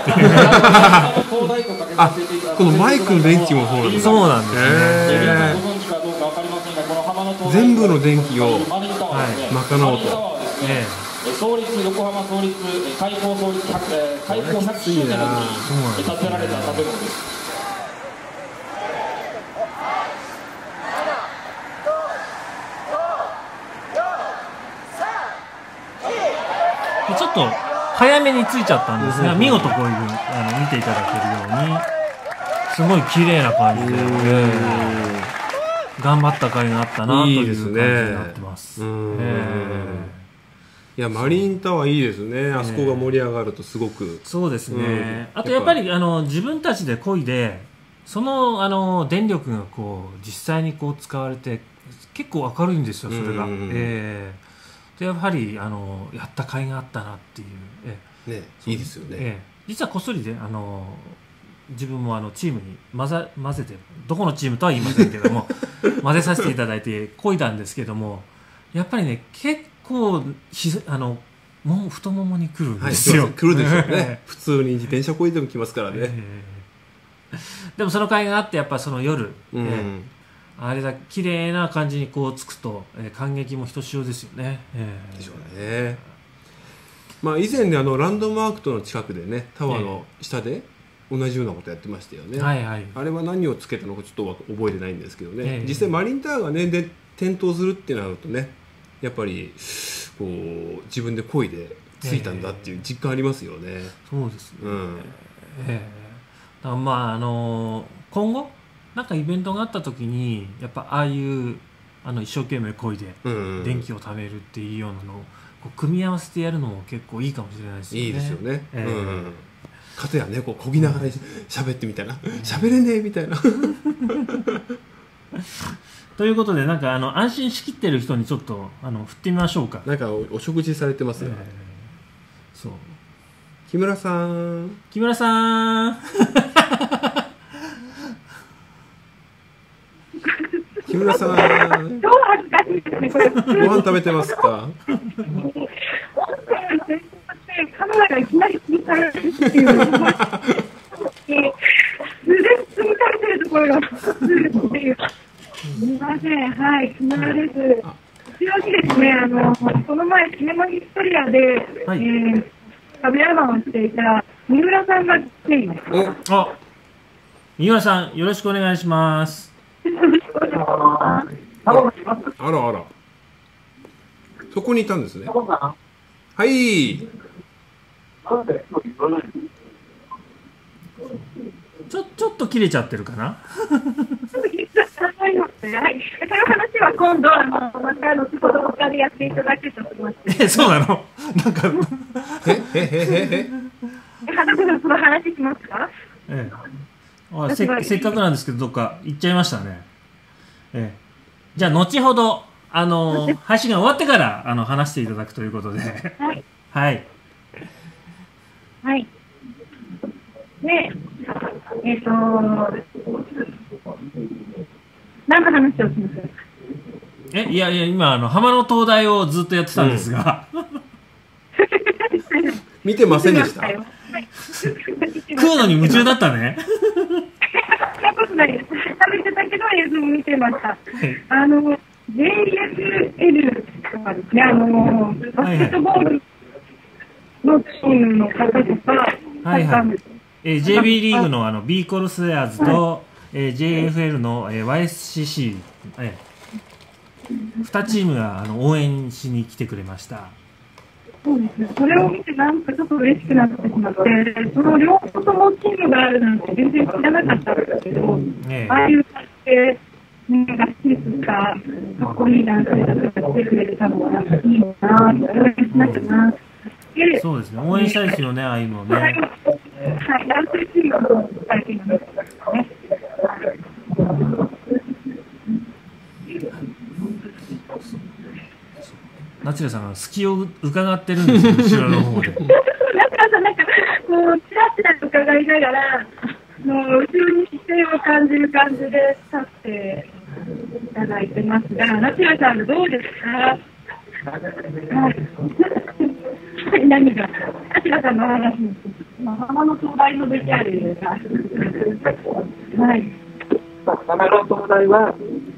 あ、このマイクの電気もそうなんです。 そうなんですね。 全部の電気を賄おうと。 創立横浜創立開港創立開港ひゃくしゅうねんの時に建てられた建物です。 ちょっと早めについちゃったんですが、見事こういうあの見ていただけるようにすごい綺麗な感じで、頑張った甲斐があったなという感じになってます。 いやマリンタワーいいですね。あそこが盛り上がるとすごく、 そうですね。あとやっぱりあの自分たちで漕いでそのあの電力がこう実際にこう使われて結構明るいんですよ、それが。えーでやはりあのやった甲斐があったなっていう、 えね、いいですよね、ええ、実はこっそりであの自分もあのチームに混ざ混ぜてどこのチームとは言いませんけども混ぜさせていただいて漕いだんですけども、やっぱりね結構ひあのもう太ももに来るんですよ、 はい、来るでしょうね普通に自転車漕いでも来ますからね、えー、でもその甲斐があってやっぱその夜、 うんえーあれだ綺麗な感じにこうつくと、えー、感激もひとしおですよね。えー、でしょうね。まあ以前ねあのランドマークとの近くでねタワーの下で同じようなことやってましたよね。 はいはい、 あれは何をつけたのかちょっと覚えてないんですけどね。 えー、 実際マリンタワーがねで点灯するってなるとねやっぱりこう自分で漕いでついたんだっていう実感ありますよね。えー、そうですね。 うん、 えー、だからまああのー、今後なんかイベントがあった時にやっぱああいうあの一生懸命漕いで電気を貯めるっていうようなのをこう組み合わせてやるのも結構いいかもしれないですよね。 いいですよね。えーうん、かたやねこう漕ぎながら喋ってみたいな喋れねえみたいなということでなんかあの安心しきってる人にちょっとあの振ってみましょうか。 なんか お, お食事されてますよ、えー、 そう木村さん木村さん木村さん、 超恥ずかしいですね、これ。ご飯食べてますか？ カメラがいきなり気にされるっていう。素で積みされてるところが普通っていう。すみません、はい、木村です。うちの日ですね、あの、この前、シネマヒストリアで、はい、えー、カメラマンをしていた三浦さんが来ています。 あ、三浦さん、よろしくお願いします。 あらあら、そこにいたんですね。はい。 ちょちょっと切れちゃってるかな。 はい、その話は今度あのまた後ほど他でやっていただけと思います。 え、そうなの？なんかえええええ、花子さんその話しますか？ ええ。あ、せ, せっかくなんですけどどっか行っちゃいましたね。ええ、じゃあ後ほどあの配信が終わってからあの話していただくということで、 はいはいはいでえっ、ー、と何の話をしますか？ え、いやいや今あの浜の灯台をずっとやってたんですが、うん、 見てませんでした。 食うのに夢中だったね。 そんなことないです。食べてたけど映像を見てました。はい、あの ジェイエスエル とかですね、あのバスケットボールのチームの方とか、 はいはい、えー、ジェイビー リーグのあの B コルセアーズと、はい、えー、ジェイエフエル の、えー、ワイエスシーシー、えー、にチームがあの応援しに来てくれました。 そうですね。それを見てなんかちょっと嬉しくなってしまって、その両方ともチームがあるなんて全然知らなかったんですけど、ね、ああいう感じでみんなが好きですか、かっこいい男性たちが来てくれたのはなんかいいのかなって応援しなきゃな。 そうですね。応援したいですよね、ああいうのね。 はい、男性チームの最近のですね。 なあちらさんが隙を伺ってるんですよ、後ろの方で。 なんかさ、なんか、こう、ちらちらと伺いながら、もう、後ろに視線を感じる感じで立っていただいてますが、あちらさん、どうですか？はい、何が、あちらさんの話、まあ、浜の灯台の ブイアール が、はい。 浜の灯台は、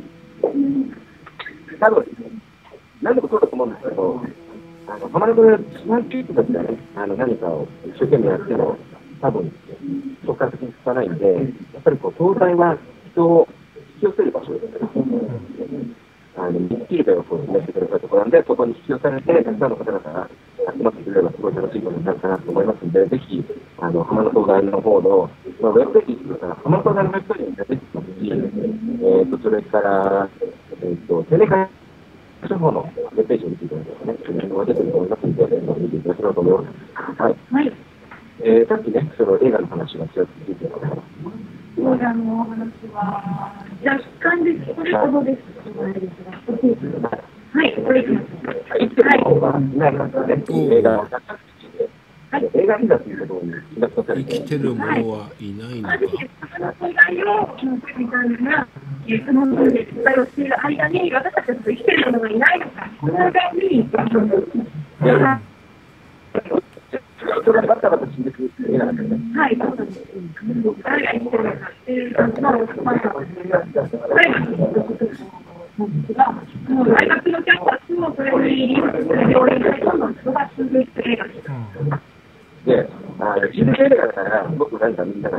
多分、何でもそうだと思うんですけど、あの浜の灯台、一番キープだったらね、あの何かを一生懸命やっても、多分、直感的につかないんで、やっぱりこう、灯台は人を引き寄せる場所ですね。あの、ミスキルがよくやってくれたところなんで、そこに引き寄せられて、たくさんの方々が集まってくれれば、すごい楽しいことになるかなと思いますので、ぜひ、あの、浜の灯台の方の、まあ、ウェブページとか、浜の灯台のウェブページに出てきますし、えーと、それから、えっと、テレカの方のウェブページを見ていただければね、その辺が出てると思いますので、見ていただければと思います。はい。はい。えー、さっきね、その映画の話がちらっと出てたので、 映画のお話は、若干です。これほどです。はい、これいきます。 はい、ないかったね。映画を映画見たということに気がつかされて、 生きてるものはいないのか。 私、その問題をみたいな、その問題をしている間に、私たちは生きてるものがいないのか、この間に、 それがバタバタ死んでくる映画なんですね。 はい、そうなんです。誰が生きてるのかっていう感じの、まあ、もう大学のキャンパスをそれにリンクする病院でどんどん人が進んでいく映画です。 で、あの、自分の映画だから、僕なんかみんなが、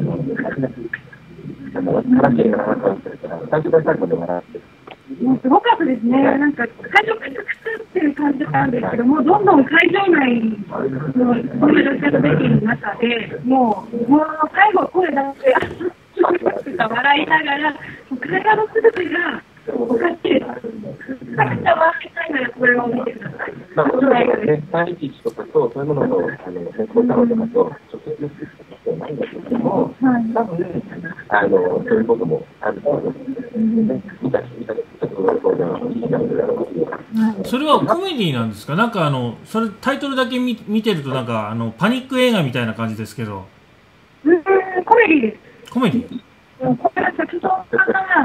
あの、悲しい映画の話をしてるから、最初から最後まで笑って。 もうすごかったですね。なんか、会場くつくつっていう感じなんですけども、どんどん会場内のコミュニケーションできる中で、もう、もう最後声出して、あっ、とか笑いながら、会話のすべてが、おかしいです。めちゃくちゃ笑いたいならこれを見てください。 まあ、もちろんね、さんいちいちとかと、そういうものと、あの、変更タワーとかと、直接接する必要ないんだけども、多分、あの、そういうこともあると思います。見た人、見た人、ちょっとそういういいなというそれはコメディなんですか？なんかあの、それタイトルだけ見見てると、なんかあの、パニック映画みたいな感じですけど。 うん、コメディです。 コメディこれは先ほどから、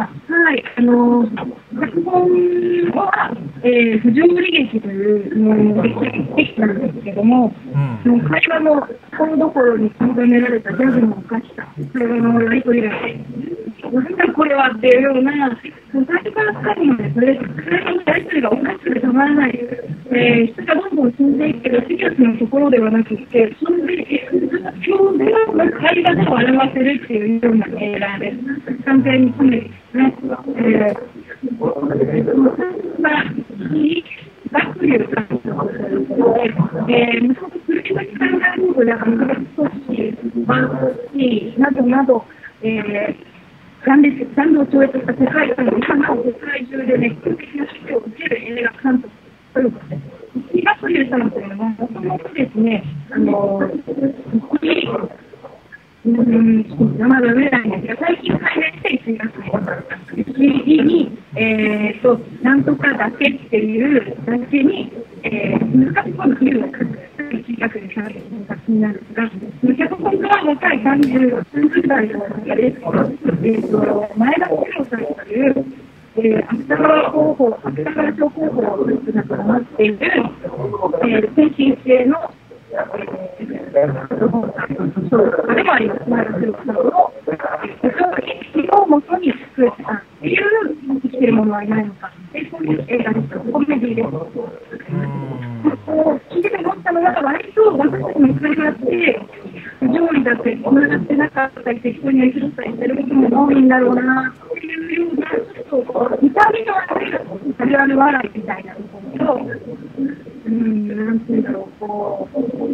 はい、あの、脚本は、えー、不条理劇という、もう、劇なんですけども、うん、会話のところどころに求められたギャグのおかしさ、会話のやり取りが、なんだこれはっていうような、最初から最後まで、それ、会話のやり取りがおかしくてたまらない、えー、人がどんどん死んでいくけど、シリアスなところではなくて、死んでいく、今日での会話で表せるっていうような映画で、完全にコメディですね。えー、まあ、バックリューさんで、えー、息子と苦しみ考えることで、アメリカ組織、バンクシーなどなど、えー、残土を超越した世界観の今の世界中で熱狂的な支持を受ける映画監督ということです。バックリューさんというのは、もともとですね、あの、ここに、うん、名前が売れないんですが、最近改名していちがつに、えーと、なんとかだけっていうだけに、えー、難しいことを言うのがいちがつにされる作品なんですが、脚本家は若いさんじゅう代の方で、えーと、前田明宏さんという、えー、芥川候補、芥川賞候補を姿になっている、えー、精神性のあれもあります。前の黒さんの歴史をもとに作ったっていう生きてるものはいないのか。そういう映画です。コメディです。聞いてて思ったのは、割と私たちの会話って、不条理だって、このがってなかったり、適当にやり過ごしたりしてることも多いんだろうなっていうような、ちょっと、見た目のあるある笑いみたいなところと、うん、なんていうんだろう、こう、うん、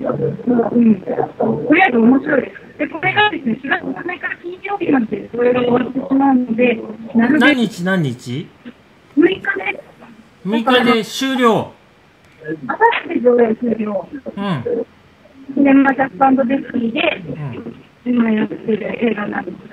とりあえず面白いです。で、これがですね、しがつなのかから金曜日までそれが終わってしまうので、なるべく何日何日 ? むいかで。 むいかで終了。 あさって上映終了。うん。シネマジャパンデスキーで、うん、今やってる映画なんです。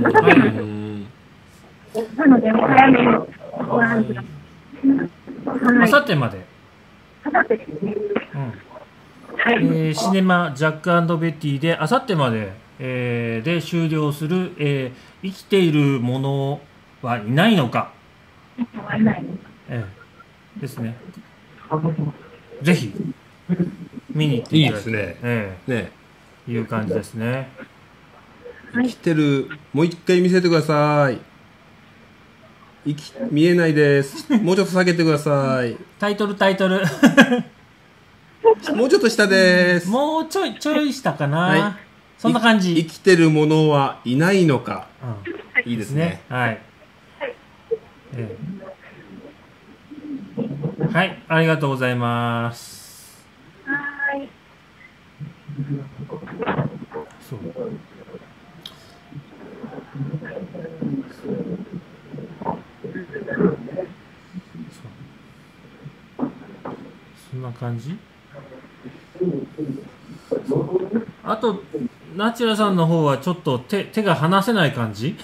あさってなので、お早めにご覧ください。 あさってまで。 あさってですね。 はい、えー、シネマジャック&ベティであさってまで、えー、で終了する、えー、生きているものはいないのか、えー、ですね。ぜひ見に行っていただいて、 いいですね。 えー、ねいう感じですね。 生きてる、もう一回見せてください。生き見えないです。もうちょっと下げてください。 タイトルタイトル。 もうちょっと下です。 もうちょいちょい下かな。はい、そんな感じ。 生きてるものはいないのか。うん、いいですね。 はい。えー、はい、ありがとうございます。 はい。 そう。そんな感じ。あとナチュラさんの方はちょっと手手が離せない感じ。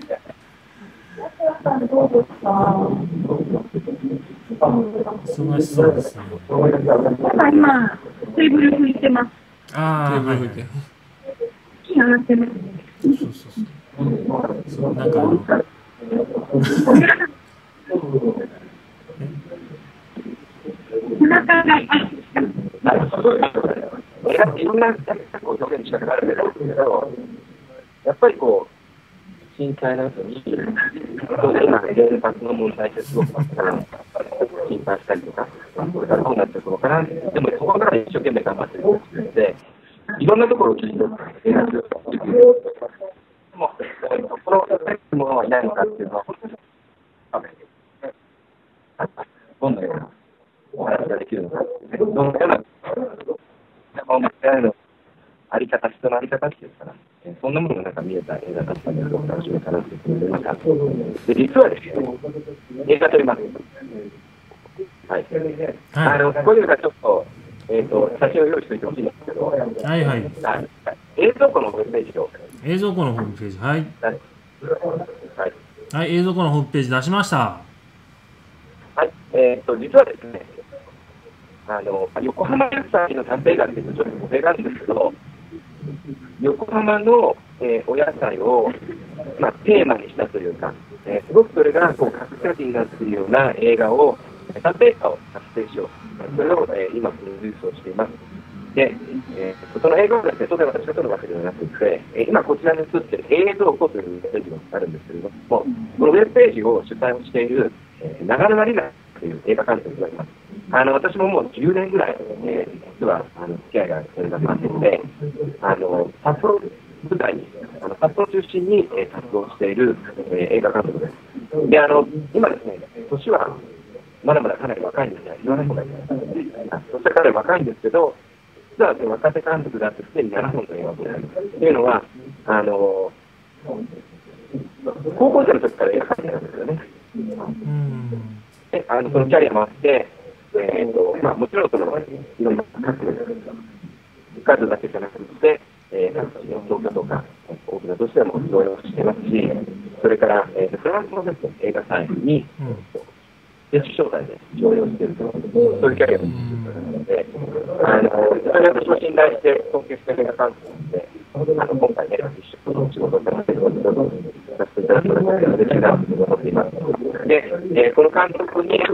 忙しそうですね。 今テーブル拭いてます。 ああ、テーブル拭いて。 気が上がってます。 そうそうそう。そうなんかあの。 お腹がいろんな表現の仕方があるけど、やっぱりこう震災の後に今原発の問題ってすごく心配したりとか、これからどうなっていくのかな。でもそこから一生懸命頑張ってるので、いろんなところを切り取って描く。もうこのものはいないのかっていうのはどんなようなお話ができるのか、どんなような音楽のあり方、人のあり方っていうかな、そんなものがなんか見えた映画だったので、すごく楽しみかなと思いました。で、実はですね、映画撮ります。はい。あの、こういうのがちょっと、えっと、写真を用意しておいてほしいんですけど、 はいはい。 映像庫のホームページを。 映像庫のホームページ、はい。 はい。 はい、映像庫のホームページ出しました。 はい。えっと、実はですね、あの横浜野菜の短編映画っていうとちょっと語弊があるんですけど、横浜の、えー、お野菜を、まあ、テーマにしたというか、えー、すごくそれがこう隠し味になっているような映画を、短編映画を作成しよう、それを、えー、今プロデュースをしています。で、えー、その映画をですね、当然私が撮るわけではなくて、えー、今こちらに映っている映像庫というウェブページがあるんですけれども、このウェブページを主催をしている、えー、長野まりなという映画監督がいます。あの私ももうじゅうねんぐらい、えー、実はあの付き合いがそれがあってので、あの札幌舞台に、あの札幌中心に、えー、活動している、えー、映画監督です。で、あの今ですね、年はまだまだかなり若いんですね、言わない方がいいです。年はかなり若いんですけど、実は若手監督だってすでにななほんの映画を撮っているというのは、あの高校生の時から映画監督なんですよね。で、あのそのキャリアもあって、えーとまあ、もちろんそのいろんな各数だけじゃなくて、えー、各地の東京とか大きな都市でも上映をしていますし、それから、えー、フランスのです、ね、映画祭に接種招待で上映をしていると、そういうキャリアを持っているので、あのそれを私も信頼して尊敬している映画監督なので、あの今回ね、一緒に仕事をさせていただくことができるなと思っています。で、えー、この監督に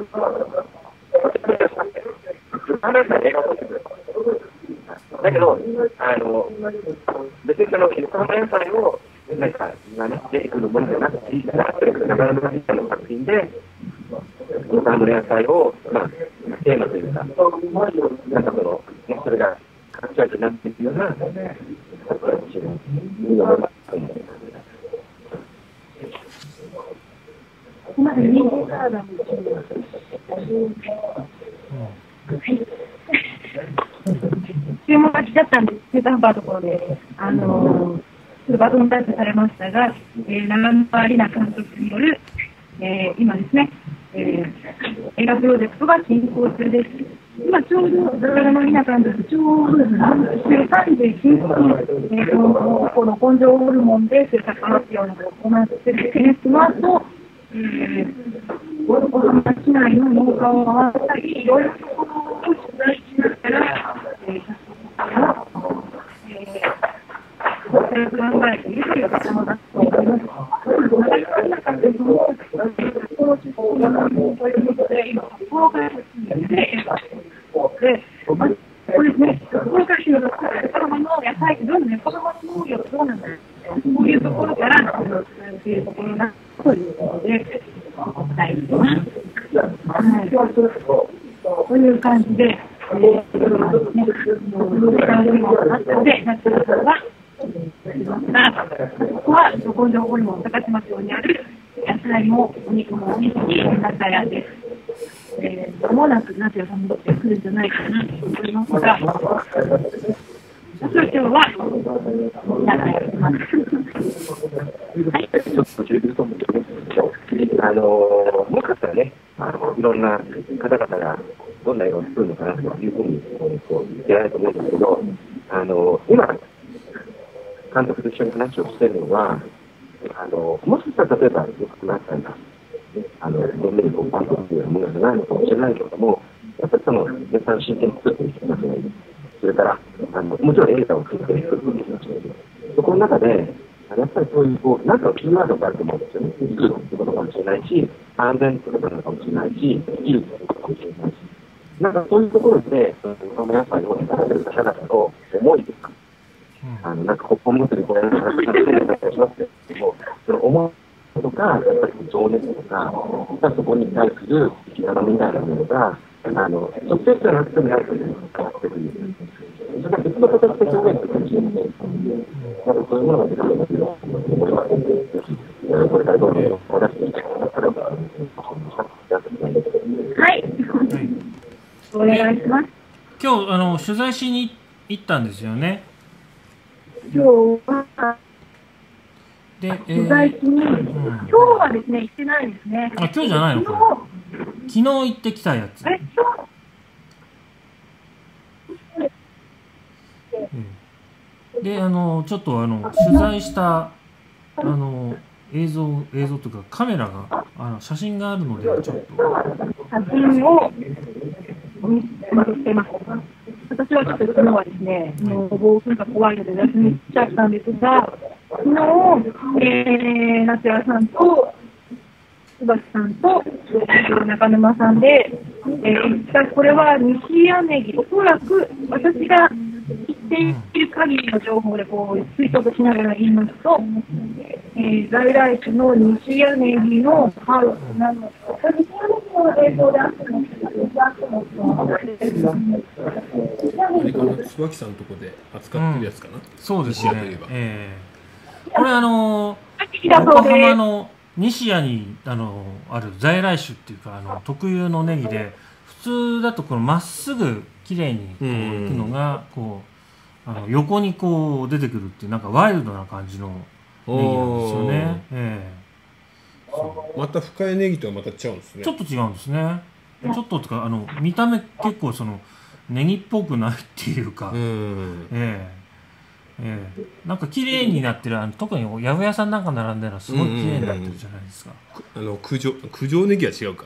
だけど、あの別にその横浜野菜をなんか出てくるものじゃなくていいから、それから長野の作品で横浜の野菜を、まあ、テーマというか、なんかその、ね、それが隠し味になっていくような作品を思います。 今でにサラダも注文が来ちゃったんです、中途半端なところで、あのー、バトンタッチされましたが、えー、長野里奈監督による、えー、今ですね、えー、映画プロジェクトが進行中です。今ちょうど長野里奈監督、ちょうどさんじゅういちにちに、えー、この根性ホルモンで制作発表などを行っているケースの後、えー横浜市内の農家を回ったり、いろいろなところを取材しながら、えー、写真を、えー、考えているという方もだと思います。なかなかでも、この地方がということで、今、公開発信で、で、これですね、公開しの横浜の野菜、どんな横浜の農業どうなんだろう、こういうところから、というところなということで、お伝えします。はい、という感じで、えー、ね、ここはどこどこにも高島町にある野菜もお肉もおいしい野菜屋です。えー、間もなく夏屋さん戻ってくるんじゃないかなと思いますが、今日は長屋します。はい、ちょっと途中でと思うんですけど、あのー、もしかしたらね、あのいろんな方々がどんな映画を作るのかなというふうにこう言ってられると思うんですけど、あのー、今監督と一緒に話をしているのは、あのもしかしたら例えばよくなったりがあのどんなにこうバンドというものじゃないのかもしれないけれども、やっぱりその絶対真剣に作っている人たちがいる。それからあのもちろん映画を作っている人たちがいる。そこの中でやっぱりそういうこうなんかキーワードがあると思うんですよね。作るってことかもしれないし、安全ってことなのかもしれないし、生きるってことかもしれないし、なんかそういうところでその皆さんをやられる方々の思いですか。あのなんかホップにこれの話が出てたりしますけども、その思いとかやっぱり情熱とか、そこに対する生き方みたいなものがあの直接じゃなくてもやるというのが変わってくる。それが別の形で表現するかもしれません。なんかそういうものが出てくるんですけど、これはこれからどうぞお出していただけたらと思います。はい。お願いします。 今日あの取材しに行ったんですよね。 今日はで、えー、取材しに、うん、今日はですね行ってないんですね。 あ、今日じゃないの？昨日行ってきたやつ。え、うん、で、あのちょっとあの取材したあの映像映像というかカメラがあの写真があるのでちょっと写真をお見せしてます。私はちょっと昨日はですね、もう暴風が怖いので休みしちゃったんですが、昨日、えー、夏屋さんと椿さんと中沼さんで、えー、これは西柳ネギ、おそらく私が知っている限りの情報でこう推測しながら言いますと、えー、在来種の西柳ネギのハウスなので、西柳ネギの映像であっても、 椿さんのところで扱ってるやつかな、うん、 そうですね、えー、これあの横浜の西谷にあのある在来種っていうかあの特有のネギで、普通だとこのまっすぐ綺麗にこういくのがこうあの横にこう出てくるっていうなんかワイルドな感じのネギなんですよね。えー、また深谷ネギとはまた違うんですね。 ちょっと違うんですね。ちょっととかあの見た目結構そのネギっぽくないっていうか、ええええ、なんか綺麗になってる、あの特に八百屋さんなんか並んでるのはすごい綺麗になってるじゃないですか。 あの九条九条ネギは違うか。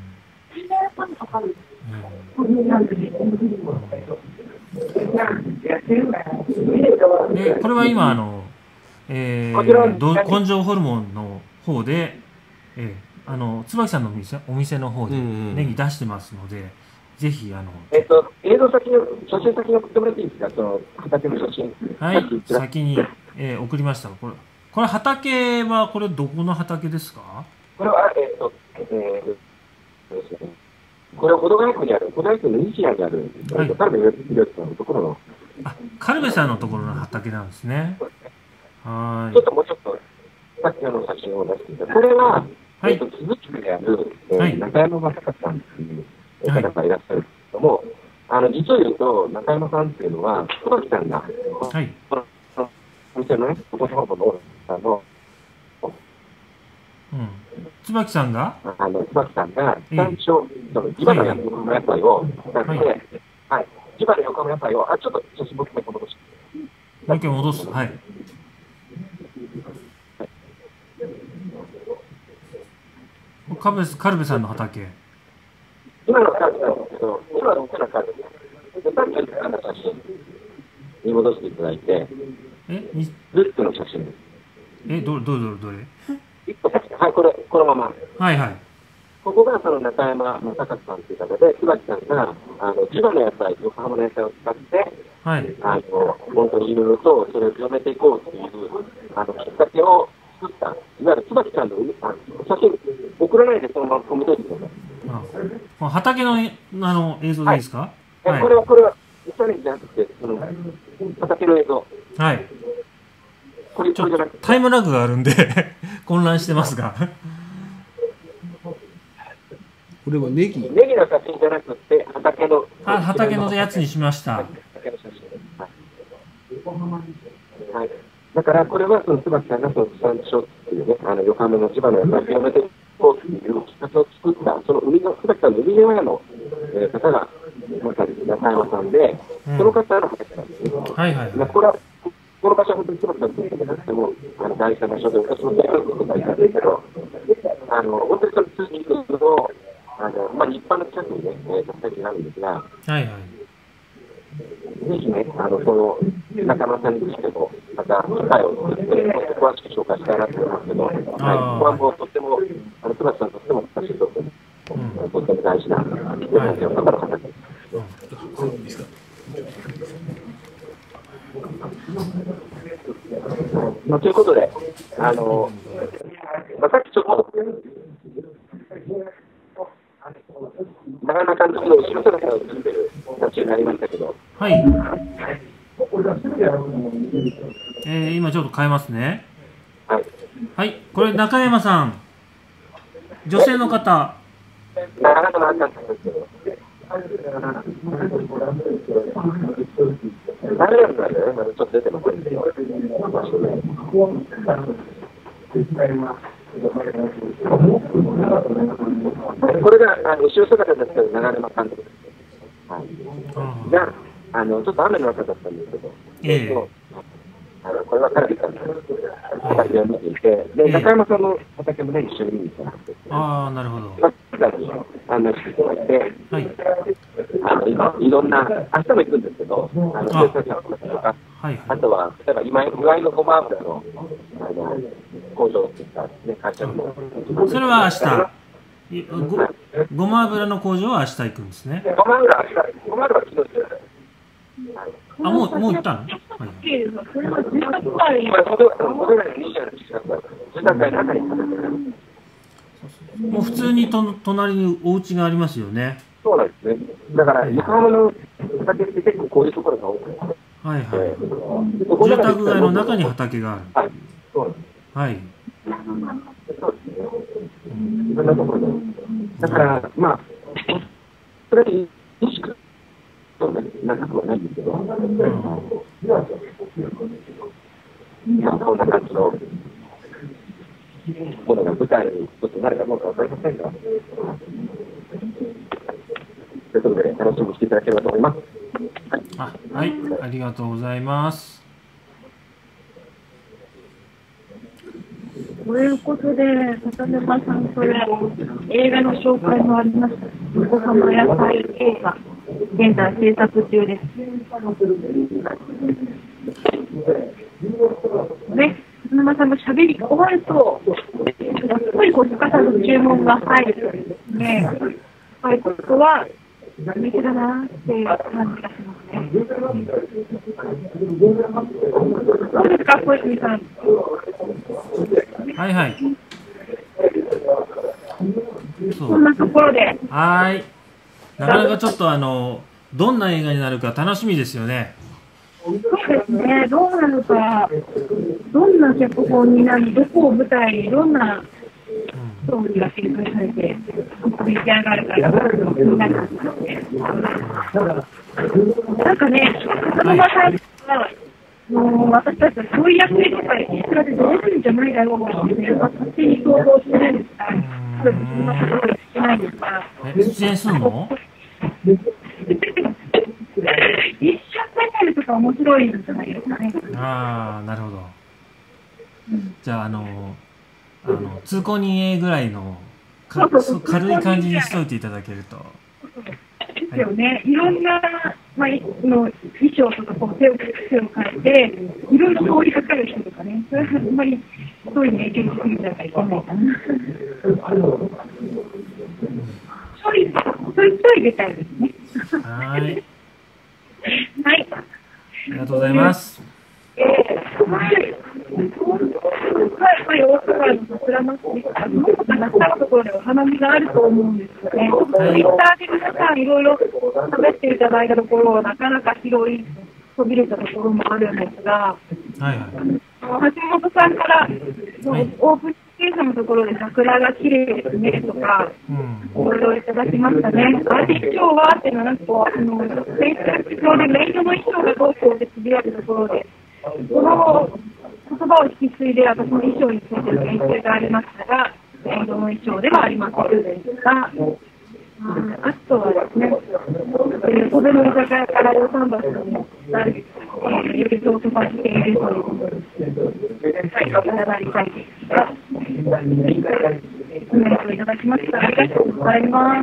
でこれは今あの、えー、根性ホルモンの方で、えーあの椿さんのお店、お店の方でネギ出してますので、ぜひあのえっと映像先の写真先に送ってもらっていいですか、その畑の写真。 はい、先に、えー、送りました。これこれ畑はこれどこの畑ですか？ これはえっと、えー、これは保土ヶ谷区にある保土ヶ谷区の西谷にある、はい、カルベさんのところのあカルベさんのところの畑なんですね。はい。 ちょっともうちょっとさっきの写真を出していただいて、これははい、えーと鈴木区である、えーはい、中山正和さんという方がいらっしゃるんですけども、はい、あの実を言うと中山さんっていうのは椿さんが、はい、このお店のねお子様のオーナーの、 うん、椿さんがあの椿さんが最初、その千葉の横浜野菜を使って、はいはい、千葉の横浜野菜をあちょっと写真もう一回戻してもう一回戻すはい。 カルベカルベさんの畑。 今のカルベなんですけど、今の大きなカルベです。さっきの写真に戻していただいて、 え、 ルックの写真です。 え、どどどどれ？ 一個先、はい、これこのまま。 はいはい。 ここがその中山正和さんという方で、椿さんがあの千葉の野菜、横浜の野菜を使って、 はい、 あの本当にいろいろとそれを広めていこうというあのきっかけを作った、いわゆる椿さんのあ写真、送らないでそのまま込めといてください。 あ、畑のあの映像でいいですか？ はいはい、これはこれはチャレンジじゃなくて、その畑の映像。 はい。これちょっとタイムラグがあるんで混乱してますが。 これはネギ。 ネギの写真じゃなくて畑の。 あ、畑のやつにしました。 畑の写真です。はい。だからこれはその椿さんがその地産地消っていうね、あの横浜の千葉の野菜を広めていこうというきっかけを作ったその海の椿さんの海の親の、えー、方がまさに中山さんで、うん、その方の畑なんですね。 はいはい、はい。 これはこの場所は本当に椿さんというなくてもあの大事な場所で私も大事なことがいたんですけど、あの本当にその通知のあのまあ一般の近くにね、えー、畑になるんですが。 はいはい。 ぜひね、あの、この中村さんについても、また機会を作って、詳しく紹介したいなと思いますけど、はい、ここはもうとっても、あの、椿さんとっても難しいとっても、うん、とっても大事な、デザインの方の方です。うん、いいですか。まあ、ということで、あの、まあ、さっきちょっと、長山監督の後ろ姿が映ってる写真になりましたけど、 はい。えー、今ちょっと変えますね。 はい。 はい、これ中山さん、女性の方。 長山監督ですけど。誰なんだよね、まだちょっと出てますけど。これがあの後ろ姿ですけど、長山監督です。はい。が、あのちょっと雨の中だったんですけど、えー、あのこれはカルビさんの畑を見ていて、で、中山さんの畑もね、一緒に見に行ったんですけど、 ああ、なるほど。 案内していただいて、はい、あの今いろんな、明日も行くんですけど、あの生産者の方とか、はいはい、あとは、例えば今、岩井のごま油のあの工場っていった、ね、会社も。 それは明日ご、ごま油の工場は明日行くんですね。 ごま油、明日、ごま油は昨日です。 あ、もう、もう行ったの？はい、もう普通にと隣にお家がありますよね。 そうなんですね。だから横浜の畑って結構こういうところが多くて、 はいはい。住宅街の中に畑がある。 そうなんです。 はい。 そうですね。いろんなところで。だからまあそれでいいしく。そうね、長くはないんですけど、うん、まあ、こんな感じのものが舞台にちょっとなるかどうかわかりませんが、ということで楽しみにしていただければと思います。 はい、あ、はい、ありがとうございます。 ということで、片沼さん、それ映画の紹介もありました。横浜野菜映画。現在制作中です。ね、片沼さんがしゃべり終わると、やっぱりこう、すかさず注文が入るというですね、やっぱりここは、人気だなっていう感じがしますね。どうですか、小泉さん。 はいはい。 そんなところで。 はい。なかなかちょっとあのどんな映画になるか楽しみですよね。 そうですね。どうなるか、どんな脚本になる、どこを舞台にどんなストーリーが展開されて出来上がるかが気になりますね。なんかね、片沼さんはもう私たちはそういう役目とかそれで出れるんじゃないだろうかって勝手に想像してるんですが、そんなことはしてないんですが。 出演するの？ 一瞬出てるとか面白いんじゃないですかね。 ああ、なるほど。うん、じゃああのあの通行人 A ぐらいのかそう軽い感じにしといていただけると。 ですよね。いろんな、まあ、の衣装とかこう手を手を変えて、いろいろ通りかかる人とかね、それはあんまりそういう影響しすぎたらいけないかな。そういう、そういう人入れたいですね。 はい。 はい。 ありがとうございます。 えー、はい。はい、はい、大阪の桜祭りとか、その他のところでは花見があると思うんですよね。ツイッターで皆さんいろいろ喋っていただいたところ、なかなか広い、途切れたところもあるんですが、 はいはい、 橋本さんから、はい、オープンステージのところで桜が綺麗ですねとか、いろいろいただきましたね。あれで今日はっていうのは、なんかこう、あの、選手上でメイドの衣装がどうこうってつぶやくところで、その言葉を引き継いで私の衣装についての研究がありましたが、メイドの衣装ではありませんでした。あとはですね、袖の居酒屋から大桟橋により上手化しているということです。はい、いただきたいです。コメントいただきました。ありがとうございます。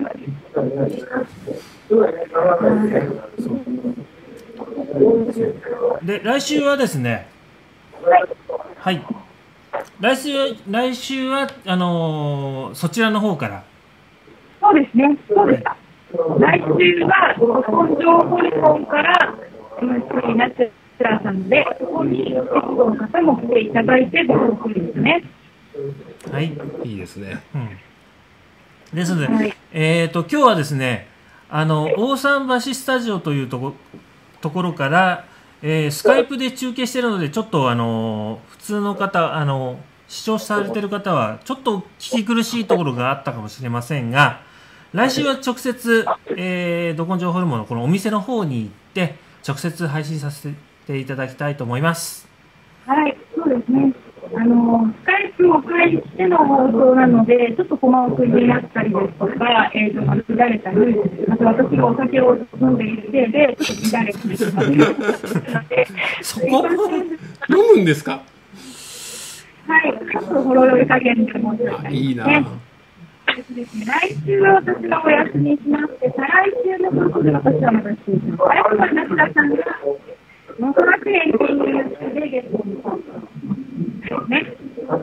で、来週はですね、はい、来週来週はあのー、そちらの方から。 そうですね、そうでした。来週は本庄ホリコンから エムシー になってらさんで、そこにゲストの方も来ていただいてご報告ですね。 はい、 いいですね。 うん、ですので、はい、えっと今日はですね、あの大桟橋スタジオというところところから、えー、スカイプで中継しているので、ちょっとあの普通の方、あの視聴されている方はちょっと聞き苦しいところがあったかもしれませんが、来週は直接、えー、ど根性ホルモンのこのお店の方に行って直接配信させていただきたいと思います。 はい、そうですね。あのスカイプを介しての放送なので、ちょっと細かくになったりですとか、えー、と乱れたり、あと私がお酒を飲んでいるせいで、ちょっと乱れたりとかそこ飲むんですか？ はい、ちょっとほろ酔い加減で申し訳ないですね。 いいな。 ですね、来週は私がお休みしまして、再来週の放送で私はまだしています。あとは中田さんが、もうそらくエンディングでゲストに参加。ね。はい。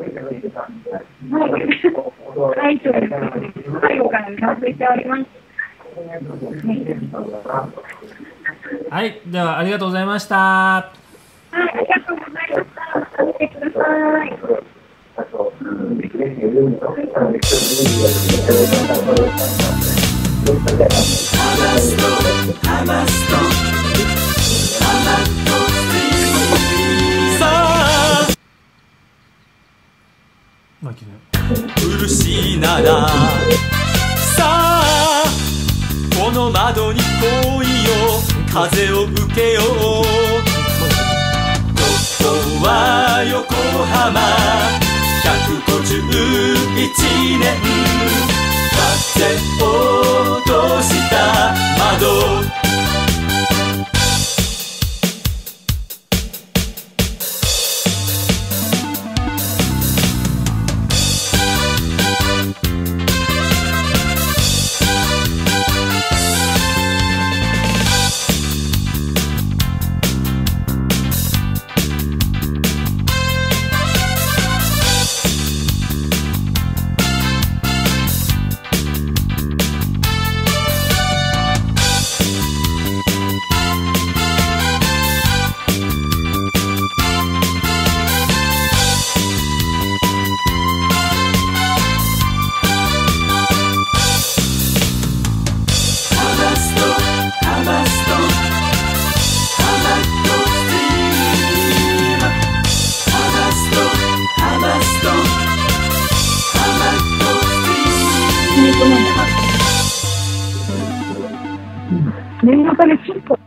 はい、ということで、最後からうなずいております。 はい、ではありがとうございました。 はい、ありがとうございました。見てください。 漆ならさあこの窓に恋を風を受けよう。ここは横浜ひゃくごじゅういちねん、風を落とした窓、 念のためちょっと